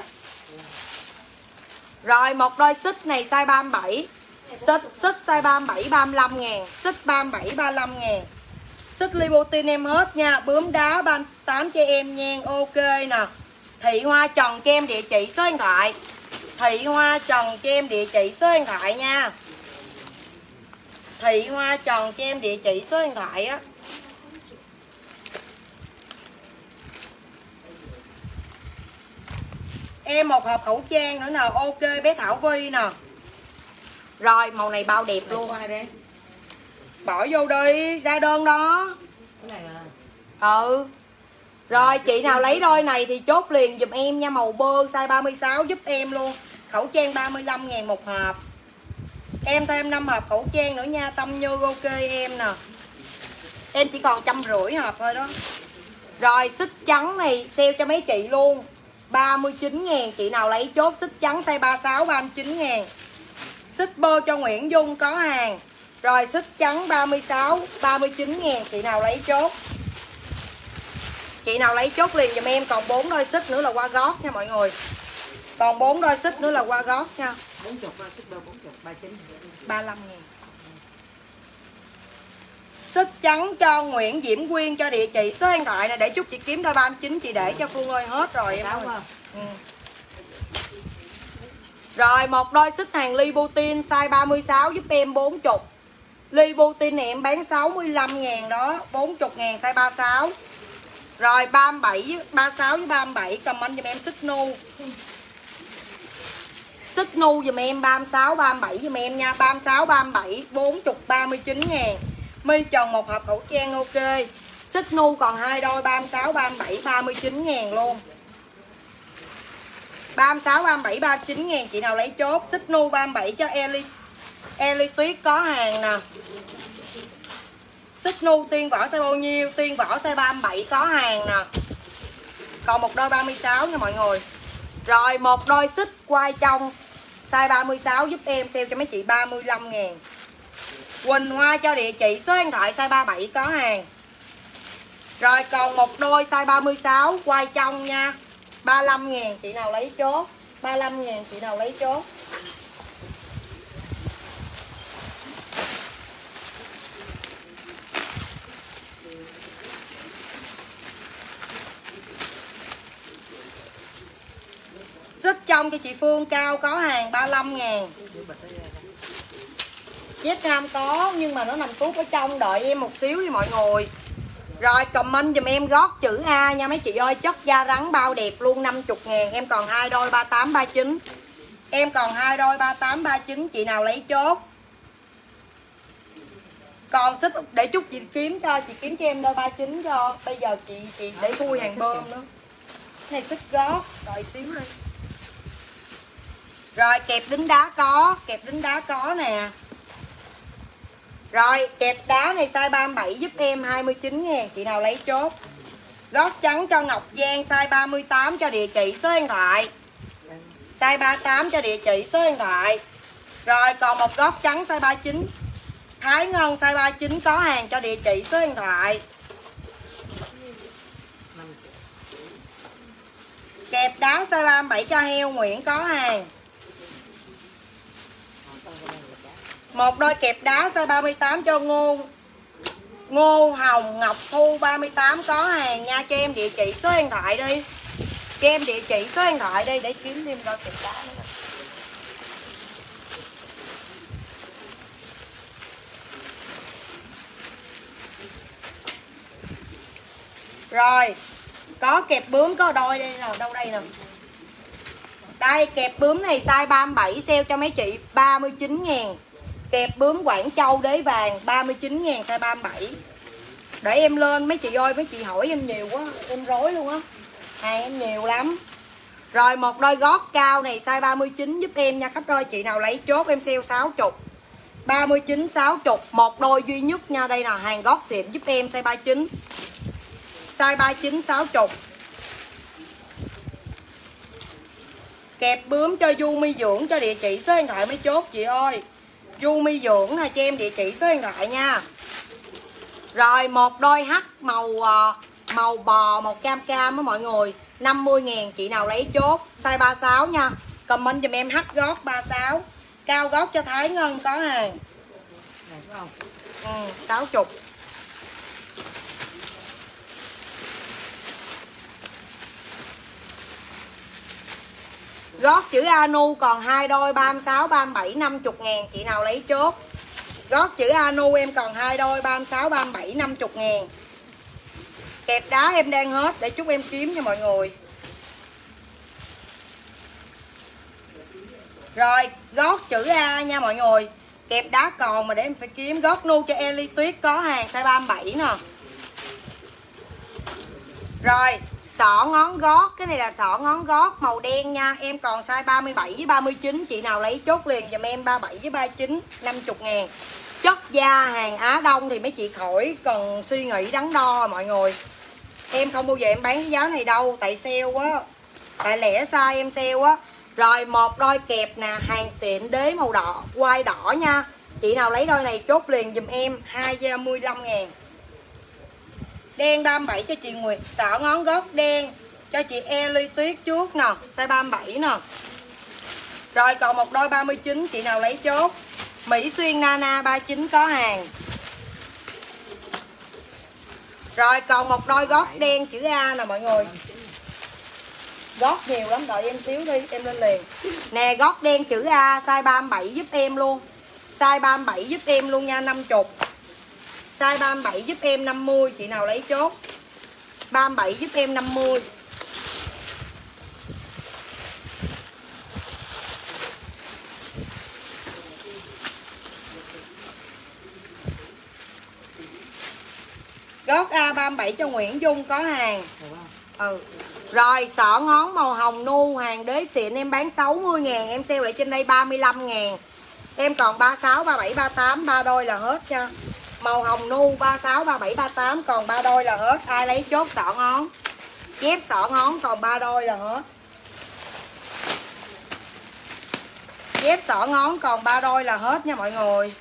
Rồi một đôi xích này size 37. Xích size 37 35.000, xích 37 35.000. Xích Lipotin em hết nha, bướm đá 38 cho em nha, ok nè. Thị Hoa Trần cho em địa chỉ số điện thoại. Thị Hoa Trần cho em địa chỉ số điện thoại nha. Thị Hoa Trần cho em địa chỉ số điện thoại á. Em một hộp khẩu trang nữa nè, ok bé Thảo Vi nè. Rồi màu này bao đẹp luôn. Bỏ vô đi, ra đơn đó. Cái này là... Ừ. Rồi chị nào lấy đôi này thì chốt liền giùm em nha, màu bơ size 36 giúp em luôn. Khẩu trang 35.000 một hộp. Em thêm 5 hộp khẩu trang nữa nha, Tâm Như ok em nè. Em chỉ còn 150 hộp thôi đó. Rồi xích trắng này sale cho mấy chị luôn 39.000, chị nào lấy chốt xích trắng size 36 39.000. Xích bơ cho Nguyễn Dung có hàng. Rồi xích trắng 36 39.000, chị nào lấy chốt. Chị nào lấy chốt liền giùm em, còn 4 đôi xích nữa là qua gót nha mọi người. Còn 4 đôi xích nữa là qua gót nha. 40, xích bơ 40, 39. 35.000. Xích trắng cho Nguyễn Diễm Quyên cho địa chỉ số điện thoại này để chút chị kiếm đôi 39 chị để cho Phương ơi, hết rồi em ơi. Ừ. Rồi một đôi xích hàng Lipotin size 36 giúp em 40. Lipotin này em bán 65.000 đó, 40.000 size 36. Rồi 37 36 với 37 comment giùm em xích nu. Xích nu giùm em 36 37 giùm em nha, 36 37 40 39.000. Mi Trần một hộp khẩu trang ok. Xích nu còn 2 đôi 36 37 39.000 luôn. 36 37 39.000, chị nào lấy chốt. Xích nu 37 cho Eli Tuyết có hàng nè. Xích nu tiên vỏ size bao nhiêu? Tiên vỏ size 37 có hàng nè. Còn một đôi 36 nha mọi người. Rồi một đôi xích quai trong size 36 giúp em sale cho mấy chị 35.000. Quỳnh Hoa cho địa chỉ số điện thoại size 37 có hàng. Rồi còn một đôi size 36 quai trong nha, 35.000, chị nào lấy chốt. 35.000, chị nào lấy chốt. Xích trong cho chị Phương Cao có hàng 35.000. Vietnam có nhưng mà nó nằm tuốt ở trong, đợi em một xíu đi mọi người. Rồi comment dùm em gót chữ A nha mấy chị ơi, chất da rắn bao đẹp luôn 50.000. Em còn 2 đôi 38 39. Em còn 2 đôi 38 39, chị nào lấy chốt. Còn xích để chút chị kiếm cho, chị kiếm cho em đôi 39 cho. Bây giờ chị để khui hàng bơm nữa. Cái này xích gót, đợi xíu đi. Rồi kẹp đính đá có, kẹp đính đá có nè. Rồi kẹp đá này size 37 giúp em 29.000, chị nào lấy chốt. Gót trắng cho Ngọc Giang size 38 cho địa chỉ số điện thoại. Size 38 cho địa chỉ số điện thoại. Rồi còn một gót trắng size 39 Thái Ngân size 39 có hàng cho địa chỉ số điện thoại. Kẹp đá size 37 cho Heo Nguyễn có hàng. Một đôi kẹp đá size 38 cho Ngô Hồng Ngọc Thu 38 có hàng nha. Cho em địa chỉ số điện thoại đi. Cho em địa chỉ số điện thoại đi để kiếm thêm đôi kẹp đá nữa. Rồi có kẹp bướm có đôi đây nè, đâu đây nè. Đây kẹp bướm này size 37 sale cho mấy chị 39.000. Kẹp bướm Quảng Châu đế vàng 39.000 size 37. Để em lên mấy chị ơi, mấy chị hỏi em nhiều quá, em rối luôn á. Hàng em nhiều lắm. Rồi một đôi gót cao này size 39 giúp em nha khách ơi, chị nào lấy chốt em sale 60. 39 60, một đôi duy nhất nha. Đây là hàng gót xịn giúp em size 39. Size 39 60. Kẹp bướm cho Du Mi Dưỡng, cho địa chỉ số điện thoại mới chốt chị ơi. Du Mi Dưỡng là cho em địa chỉ số điện thoại nha. Rồi một đôi H màu bò, màu cam cam á mọi người, 50.000, chị nào lấy chốt. Size 36 nha. Comment giùm em H gót 36. Cao gót cho Thái Ngân có hàng. Này phải không? 60. Gót chữ Anu còn 2 đôi 36 37 50.000, chị nào lấy chốt. Gót chữ Anu em còn 2 đôi 36 37 50.000. Kẹp đá em đang hết, để chút em kiếm cho mọi người. Rồi gót chữ A nha mọi người. Kẹp đá còn mà để em phải kiếm. Gót nu cho Eli Tuyết có hàng size 37 nè. Rồi xỏ ngón gót, cái này là xỏ ngón gót màu đen nha. Em còn size 37 với 39, chị nào lấy chốt liền giùm em 37 với 39 50.000. Chất da hàng Á Đông thì mấy chị khỏi cần suy nghĩ đắn đo mọi người. Em không bao giờ em bán cái giá này đâu, tại sale á, tại lẻ size em sale á. Rồi một đôi kẹp nè, hàng xịn đế màu đỏ, quai đỏ nha. Chị nào lấy đôi này chốt liền giùm em 25.000. Đen 37 cho chị Nguyệt, xỏ ngón gót đen cho chị Eli Tuyết trước nè, size 37 nè. Rồi còn một đôi 39, chị nào lấy chốt. Mỹ Xuyên Nana 39 có hàng. Rồi còn một đôi gót đen chữ A nè mọi người. Gót nhiều lắm, đợi em xíu đi, em lên liền. Nè gót đen chữ A size 37 giúp em luôn. Size 37 giúp em luôn nha, 50. Size 37 giúp em 50, chị nào lấy chốt. 37 giúp em 50. Gót A37 cho Nguyễn Dung có hàng. Rồi xỏ ngón màu hồng nu, hàng đế xịn em bán 60.000, em sale lại trên đây 35.000. Em còn 36, 37, 38, 3 đôi là hết nha. Màu hồng nu 36, 37, 38 còn 3 đôi là hết. Ai lấy chốt xỏ ngón. Chép xỏ ngón còn 3 đôi là hết. Chép xỏ ngón còn 3 đôi là hết nha mọi người.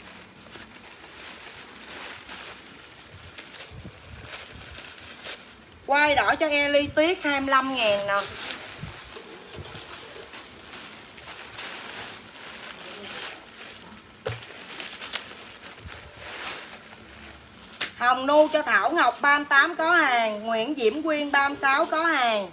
Quai đỏ cho Eli Tuyết 25.000 nè. Hồng nu cho Thảo Ngọc 38 có hàng. Nguyễn Diễm Quyên 36 có hàng.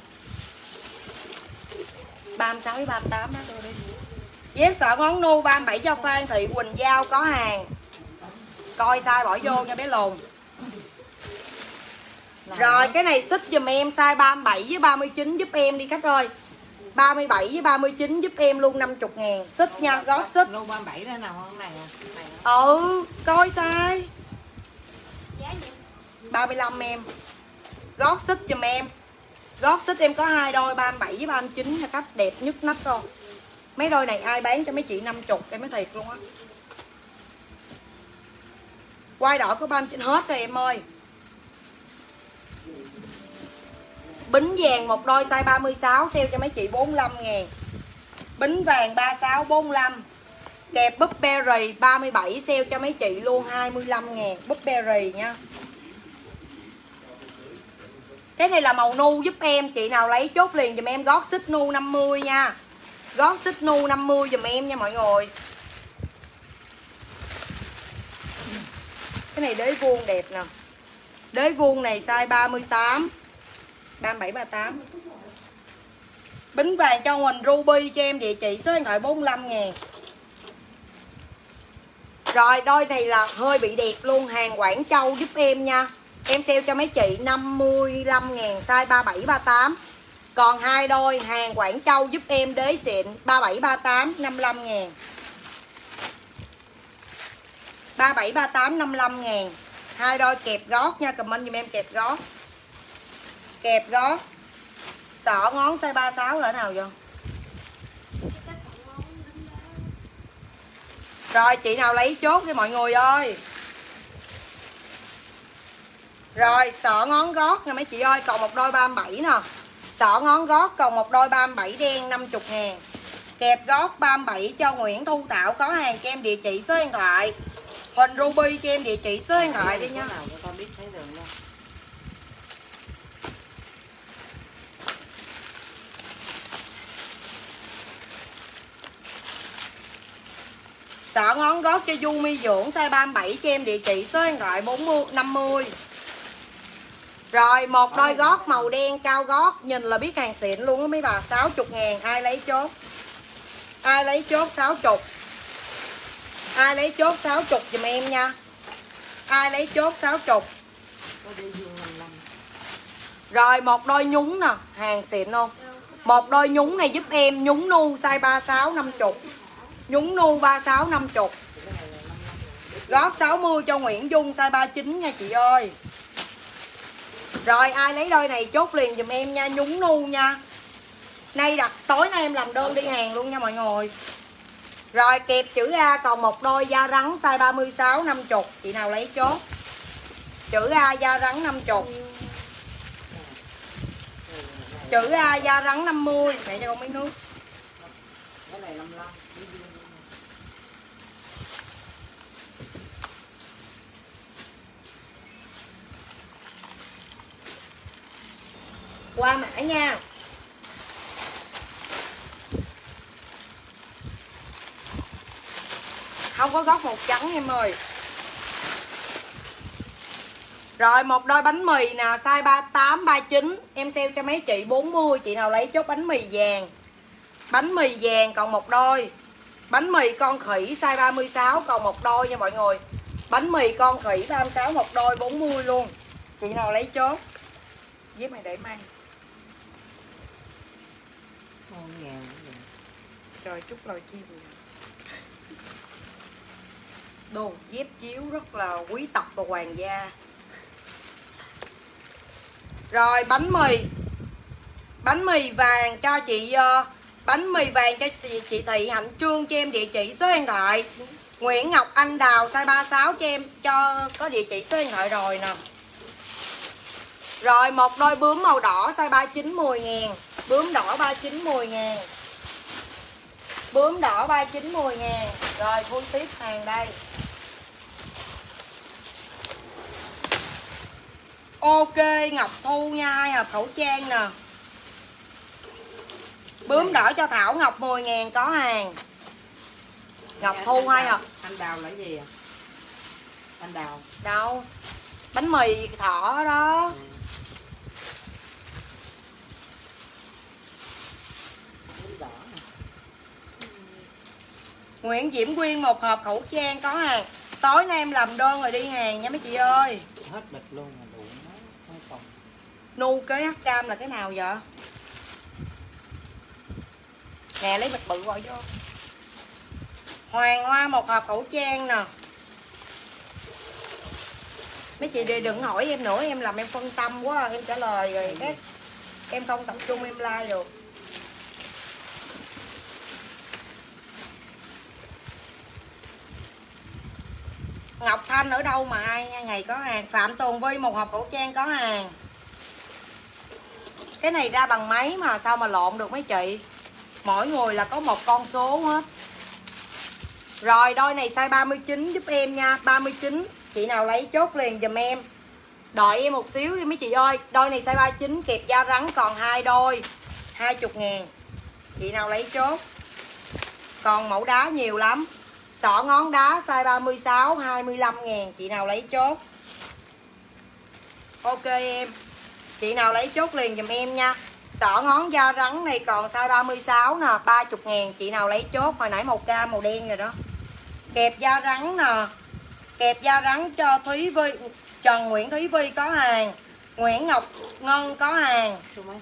36 với 38 đó tôi đi. Dép sợ ngón nu 37 cho Phan Thị Quỳnh Giao có hàng. Coi size bỏ vô nha bé lùn. Rồi cái này xích giùm em size 37 với 39 giúp em đi khách ơi. 37 với 39 giúp em luôn 50.000. Xích nha, gót xích. Lô 37 đó nào không này à? Coi size 35 em. Gót xích giùm em. Gót xích em có 2 đôi 37 với 39 nha khách, đẹp nhất nách luôn. Mấy đôi này ai bán cho mấy chị 50 em mới thiệt luôn á. Quai đỏ có 39 hết rồi em ơi. Bính vàng một đôi size 36 sale cho mấy chị 45.000. Bính vàng 36 45. Kẹp búp berry 37 sale cho mấy chị luôn 25.000. Búp berry nha. Cái này là màu nu giúp em, chị nào lấy chốt liền giùm em gót xích nu 50 nha. Gót xích nu 50 giùm em nha mọi người. Cái này đế vuông đẹp nè. Đế vuông này size 38. 37 38. Bính vàng cho Huỳnh Ruby cho em địa chỉ số điện thoại 45.000. Rồi đôi này là hơi bị đẹp luôn, hàng Quảng Châu giúp em nha. Em sale cho mấy chị 55.000 size 37 38. Còn 2 đôi hàng Quảng Châu giúp em đế xịn 37 38 55.000. 37 38 55.000. 2 đôi kẹp gót nha, comment giùm em kẹp gót. Kẹp gót. Xỏ ngón size 36 là nào vậy? Rồi chị nào lấy chốt đi mọi người ơi. Rồi xỏ ngón gót nha mấy chị ơi, còn một đôi 37 nè. Xỏ ngón gót còn một đôi 37 đen 50.000. Kẹp gót 37 cho Nguyễn Thu Thảo, có hàng cho em địa chỉ số điện thoại. Huỳnh Ruby cho em địa chỉ số điện thoại đi nha. nào cho con biết thấy đường luôn. Xỏ ngón gót cho Du Mi Dưỡng size 37 cho em địa chỉ số điện thoại 50. Rồi một đôi gót màu đen cao gót, nhìn là biết hàng xịn luôn á mấy bà, 60.000. Ai lấy chốt? Ai lấy chốt 60? Ai lấy chốt 60 giùm em nha. Ai lấy chốt 60? Rồi một đôi nhúng nè, hàng xịn không? Một đôi nhúng này giúp em, nhúng nu size 36 50. Nhúng nu 36 50. Gót 60 cho Nguyễn Dung size 39 nha chị ơi. Rồi ai lấy đôi này chốt liền giùm em nha, nhúng nu nha. Nay đặt tối nay em làm đơn đi hàng luôn nha mọi người. Rồi kẹp chữ A còn một đôi da rắn size 36 50. Chị nào lấy chốt? Chữ A da rắn 50. Chữ A da rắn 50. Mẹ cho con miếng nước. Cái này 55. Qua mã nha. Không có gót màu trắng em ơi. Rồi một đôi bánh mì nè, size 38 39, em sale cho mấy chị 40. Chị nào lấy chốt bánh mì vàng. Bánh mì vàng còn một đôi. Bánh mì con khỉ size 36 còn một đôi nha mọi người. Bánh mì con khỉ 36 một đôi 40 luôn. Chị nào lấy chốt? Dép này để mang. Trời chút lời chi vậy? Đồ dép chiếu rất là quý tộc và hoàng gia. Rồi bánh mì vàng cho chị, bánh mì vàng cho chị Thị Hạnh Trương cho em địa chỉ số điện thoại. Nguyễn Ngọc Anh Đào size 36 cho em, cho có địa chỉ số điện thoại rồi nè. Rồi một đôi bướm màu đỏ size 39 10.000. Bướm đỏ 39 10.000. Bướm đỏ 39 10.000. Rồi full tiếp hàng đây. Ok Ngọc Thu nha, 2 hộp khẩu trang nè. Bướm đỏ cho Thảo Ngọc 10.000 có hàng. Ngọc Thu 2 hộp. Anh Đào là gì à? Anh Đào đâu? Bánh mì thỏ đó. Nguyễn Diễm Quyên 1 hộp khẩu trang có hàng. Tối nay em làm đơn rồi đi hàng nha mấy chị ơi. Hết bịch luôn mà đủ nó không còn. Nu kế hắc cam là cái nào vậy? Nè lấy bịch bự gọi vô. Hoàng Hoa 1 hộp khẩu trang nè. Mấy chị đừng hỏi em nữa, em làm em phân tâm quá, em trả lời rồi cái em không tập trung em like được. Ngọc Thanh ở đâu mà ai ngày có hàng. Phạm Tường Vi 1 hộp khẩu trang có hàng. Cái này ra bằng máy mà sao mà lộn được mấy chị. Mỗi người là có một con số hết. Rồi đôi này size 39 giúp em nha, 39. Chị nào lấy chốt liền giùm em. Đợi em một xíu đi mấy chị ơi. Đôi này size 39 kẹp da rắn còn 2 đôi 20.000. Chị nào lấy chốt. Còn mẫu đá nhiều lắm. Xỏ ngón đá size 36 25.000. Chị nào lấy chốt. Ok em. Chị nào lấy chốt liền giùm em nha. Xỏ ngón da rắn này còn size 36 nè, 30.000. Chị nào lấy chốt. Hồi nãy màu cam màu đen rồi đó. Kẹp da rắn nè. Kẹp da rắn cho Thúy Vi, Trần Nguyễn Thúy Vi có hàng. Nguyễn Ngọc Ngân có hàng.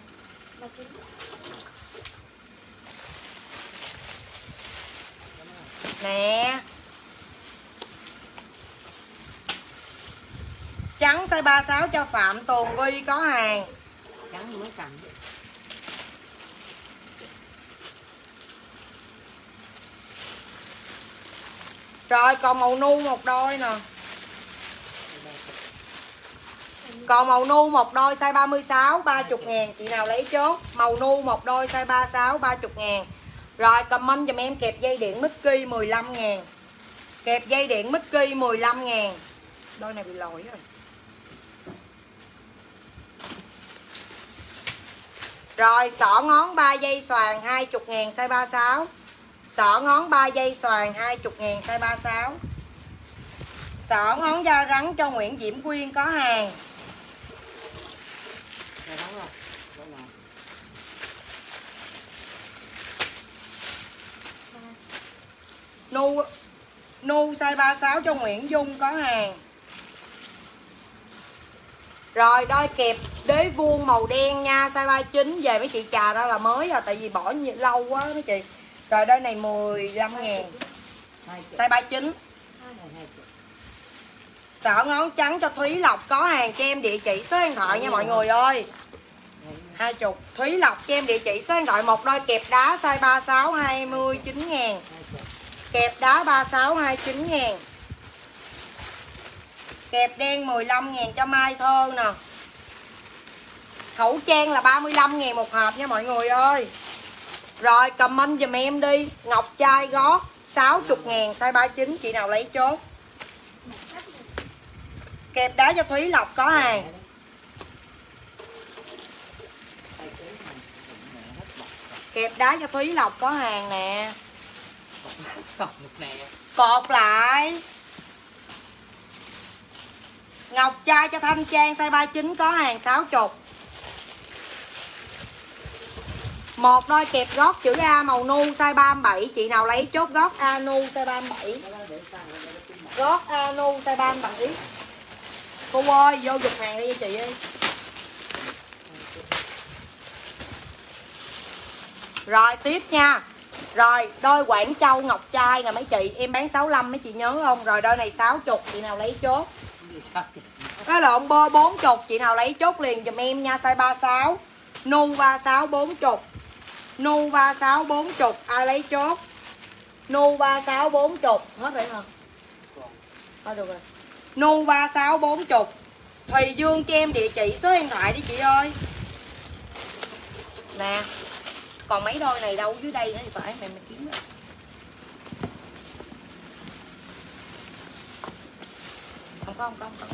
Nè. Trắng size 36 cho Phạm Tường Vi có hàng. Trắng mới cầm. Rồi còn màu nu một đôi nè. Còn màu nu một đôi size 36 30 ngàn. Chị nào lấy chốt. Màu nu một đôi size 36 30 ngàn. Rồi comment dùm em kẹp dây điện Mickey 15 ngàn. Kẹp dây điện Mickey 15 ngàn. Đôi này bị lỗi rồi. Rồi xỏ ngón 3 dây xoàn 20 ngàn size 36. Xỏ ngón 3 dây xoàn 20 ngàn size 36. Xỏ ngón da rắn cho Nguyễn Diễm Quyên có hàng. Nu size 36 cho Nguyễn Dung có hàng. Rồi đôi kẹp đế vuông màu đen nha, size 39 về mấy chị chà ra là mới rồi, tại vì bỏ lâu quá mấy chị. Rồi đôi này 15 ngàn. Size 39. Xỏ ngón trắng cho Thúy Lộc có hàng, cho em địa chỉ số điện thoại nha mọi người ơi. 20. Thúy Lộc cho em địa chỉ số điện thoại. Một đôi kẹp đá size 36 29 ngàn. Kẹp đá 36 29 ngàn. Kẹp đen 15 ngàn cho Mai Thơ nè. Khẩu trang là 35 ngàn một hộp nha mọi người ơi. Rồi comment dùm em đi. Ngọc trai gót 60 ngàn size 39. Chị nào lấy chốt. Kẹp đá cho Thúy Lộc có hàng. Kẹp đá cho Thúy Lộc có hàng nè. Cột lại. Ngọc trai cho Thanh Trang size 39 có hàng 60. Một đôi kẹp gót chữ A màu nu size 37. Chị nào lấy chốt gót A nu size 37. Gót A nu size 37. Cô ơi vô giục hàng đi chị ơi. Rồi tiếp nha. Rồi đôi Quảng Châu ngọc trai nè mấy chị. Em bán 65 mấy chị nhớ không. Rồi đôi này 60. Chị nào lấy chốt. Cái lộn bơ 40. Chị nào lấy chốt liền dùm em nha. Size 36. Nu 36 40. Nu 36 40. Ai lấy chốt. Nu 36 40. Hết rồi hả? Thôi được rồi. Nu 36 40. Thùy Dương cho em địa chỉ số điện thoại đi chị ơi. Nè. Còn mấy đôi này đâu dưới đây nữa thì phải mày kiếm rồi. Không có.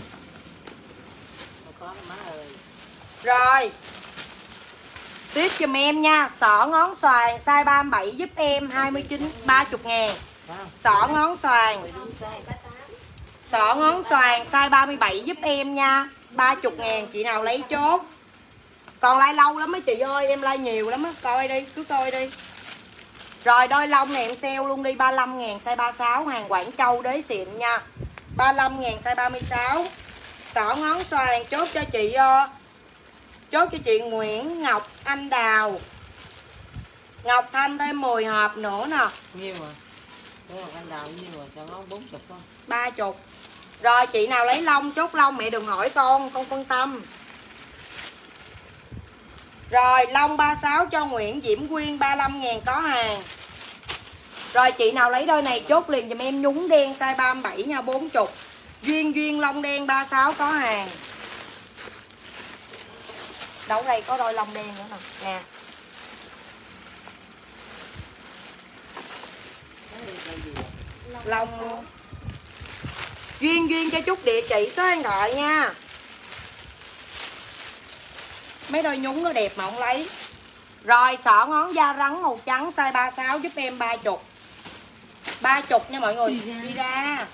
Má ơi. Rồi. Tiếp giùm em nha. Xỏ ngón xoàn size 37 giúp em 29 30 ngàn. Xỏ ngón xoàn. Xỏ ngón xoàn size 37 giúp em nha. 30 ngàn. Chị nào lấy chốt. Còn like lâu lắm mấy chị ơi. Em like nhiều lắm á. Coi đi. Cứ coi đi. Rồi đôi lông này em sale luôn đi. 35 ngàn size 36. Hàng Quảng Châu đế xịn nha. 35 ngàn size 36. Xỏ ngón xoàn chốt cho chị. Chốt cho chị Nguyễn Ngọc Anh Đào. Ngọc Thanh thêm 10 hộp nữa nè. Nhiêu rồi? Ngọc Anh Đào nhiêu rồi? Sao có 40 không? 30. Rồi chị nào lấy lông chốt lông mẹ đừng hỏi con phân tâm. Rồi lông 36 cho Nguyễn Diễm Quyên 35 ngàn có hàng. Rồi chị nào lấy đôi này chốt liền dùm em nhúng đen size 37 nha 40. Duyên lông đen 36 có hàng. Đâu đây có đôi lông đen nữa nè. Nè. Lông Duyên cho chút địa chỉ số điện thoại nha. Mấy đôi nhúng nó đẹp mà không lấy. Rồi xỏ ngón da rắn màu trắng size 36 giúp em 30. 30 nha mọi người. Đi ra.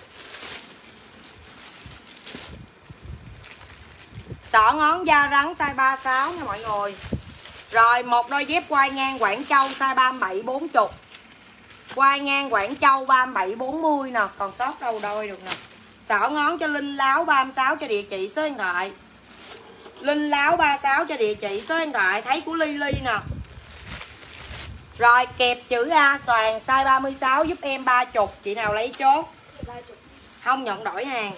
Xỏ ngón da rắn size 36 nha mọi người. Rồi một đôi dép quai ngang Quảng Châu size 37 40. Quai ngang Quảng Châu 37 40 nè. Còn sót đâu đôi được nè. Xỏ ngón cho Linh Láo 36 cho địa chỉ số điện thoại. Linh Láo 36 cho địa chỉ số điện thoại. Thấy của Ly nè. Rồi kẹp chữ A xoàn size 36 giúp em 30. Chị nào lấy chốt. Không nhận đổi hàng.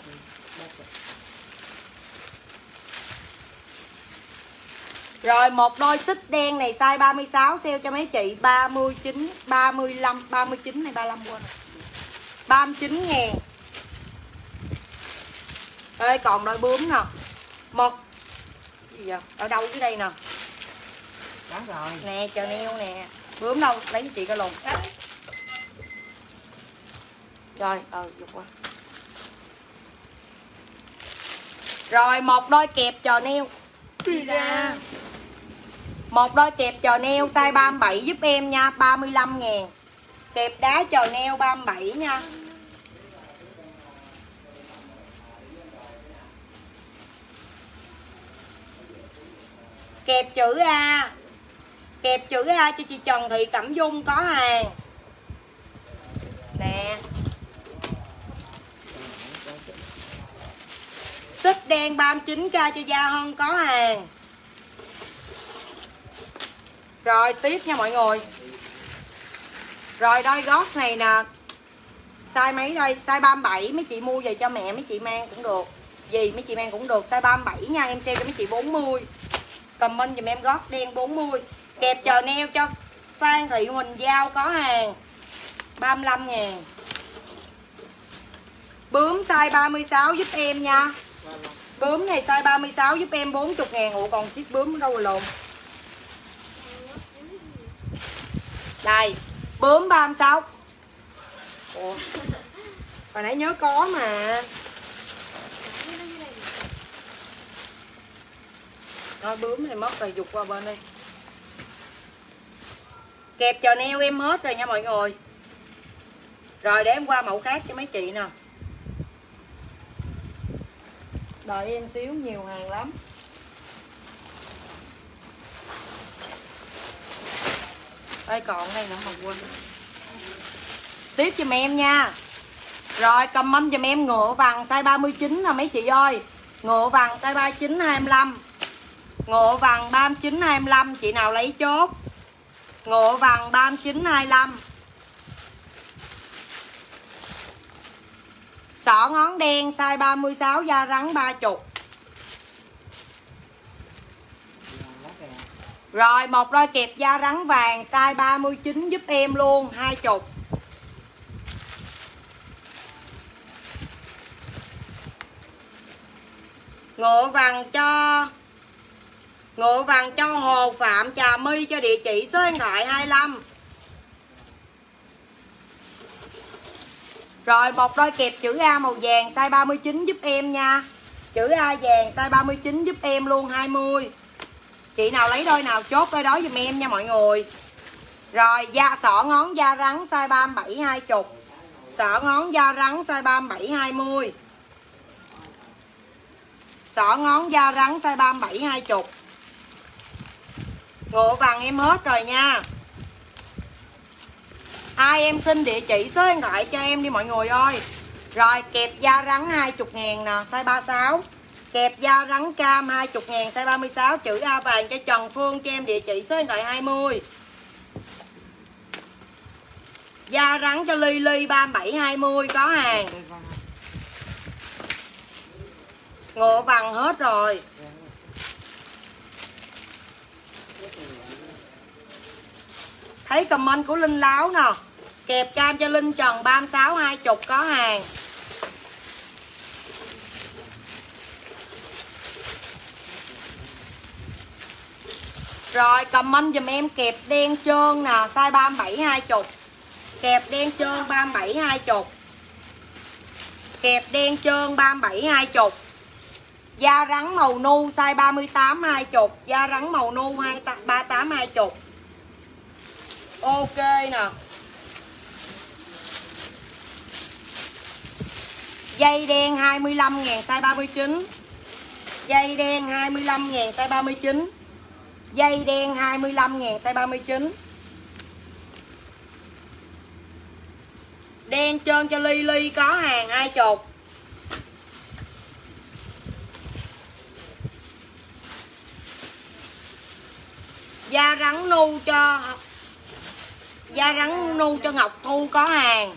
Rồi một đôi xích đen này size 36 sale cho mấy chị 39 35 39 này 35 quên rồi. 39.000. Ê còn đôi bướm nè. Một gì vậy? Ở đâu dưới đây nè. Đó rồi. Nè chờ neo nè. Bướm đâu? Lấy cho chị coi lùn. Rồi, dục qua. Rồi một đôi kẹp chờ neo. Đi ra. Một đôi kẹp chờ neo size 37 giúp em nha, 35.000. Kẹp đá chờ neo 37 nha. Kẹp chữ A. Kẹp chữ A cho chị Trần Thị Cẩm Dung có hàng. Nè. Xích đen 39k cho Gia Hân có hàng. Rồi tiếp nha mọi người. Rồi đôi gót này nè. Size mấy đây? Size 37. Mấy chị mua về cho mẹ mấy chị mang cũng được. Gì mấy chị mang cũng được. Size 37 nha. Em sale cho mấy chị 40. Comment dùm em gót đen 40. Kẹp chờ neo cho Phan Thị Huỳnh Giao có hàng. 35.000. Bướm size 36 giúp em nha. Bướm này size 36 giúp em 40.000. Ủa còn chiếc bướm đâu rồi lộn. Đây, bướm 36. Ủa. Hồi nãy nhớ có mà. Rồi bướm này mất rồi, dục qua bên đây. Kẹp chờ neo em hết rồi nha mọi người. Rồi để em qua mẫu khác cho mấy chị nè. Đợi em xíu, nhiều hàng lắm. Đây còn đây nữa mà quên. Tiếp giùm em nha. Rồi comment giùm em ngựa vàng size 39 nè mấy chị ơi. Ngựa vàng size 39 25. Ngựa vàng 39 25, chị nào lấy chốt. Ngựa vàng 39 25. Xỏ ngón đen size 36 da rắn 30. Rồi một đôi kẹp da rắn vàng size 39 giúp em luôn 20. Ngựa vàng cho Hồ Phạm Trà My cho địa chỉ số điện thoại 25. Rồi một đôi kẹp chữ A màu vàng size 39 giúp em nha. Chữ A vàng size 39 giúp em luôn 20. Chị nào lấy đôi nào chốt đôi đó giùm em nha mọi người. Rồi da xỏ ngón da rắn size 37 20. Xỏ ngón da rắn size 37 20. Xỏ ngón da rắn size 37 20. Ngựa vàng em hết rồi nha. Ai em xin địa chỉ số điện thoại cho em đi mọi người ơi. Rồi kẹp da rắn 20.000 nè, size 36. Kẹp da rắn cam 20.000 size 36, chữ A vàng cho Trần Phương cho em địa chỉ số điện thoại 20. Da rắn cho Ly Ly 37 20 có hàng. Ngựa vàng hết rồi. Thấy comment của Linh Láo nè. Kẹp cam cho Linh Trần 36 20 có hàng. Rồi comment dùm em kẹp đen trơn nè, size 37 20. Kẹp đen trơn 37 20. Kẹp đen trơn 37 20. Da rắn màu nu size 38 20. Da rắn màu nu 38 20. Ok nè. Dây đen 25.000 size 39. Dây đen 25.000 size 39. Dây đen 25.000 size 39. Đen trơn cho Ly Ly có hàng 20. Da rắn nu cho Ngọc Thu có hàng.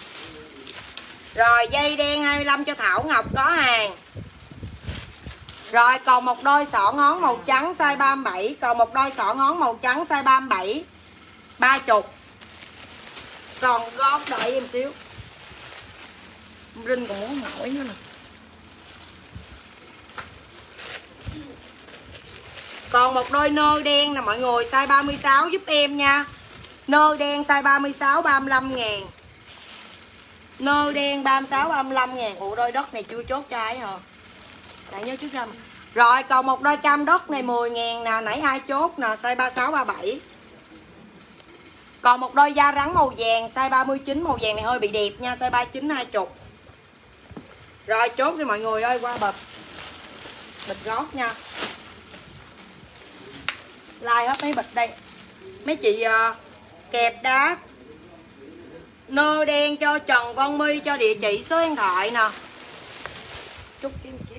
Rồi dây đen 25 cho Thảo Ngọc có hàng. Rồi còn một đôi xỏ ngón màu trắng size 37. Còn một đôi xỏ ngón màu trắng size 37 30. Còn gót đợi em xíu. Rinh còn muốn hỏi nữa nè. Còn một đôi nơ đen nè mọi người, size 36 giúp em nha. Nơ đen size 36 35 ngàn. Nơ đen 36 35 ngàn. Ủa đôi đất này chưa chốt cho ai hả? Đã nhớ trước ra mà. Rồi còn một đôi cam đất này 10 ngàn nè, nãy ai chốt nè, size 36 37. Còn một đôi da rắn màu vàng size 39, màu vàng này hơi bị đẹp nha, size 39 20. Rồi chốt đi mọi người ơi, qua bịch gót nha. Like hết mấy bịch đây. Mấy chị kẹp đá nơ đen cho Trần Văn My, cho địa chỉ số điện thoại nè. Chút kiếm chiếc.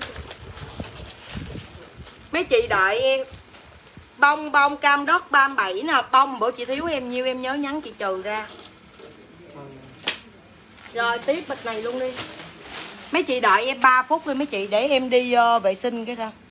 Mấy chị đợi em. Bông cam đất 37 nè, bông bữa chị thiếu em nhiêu em nhớ nhắn chị trừ ra. Rồi tiếp bịch này luôn đi. Mấy chị đợi em 3 phút đi mấy chị, để em đi vệ sinh cái ra.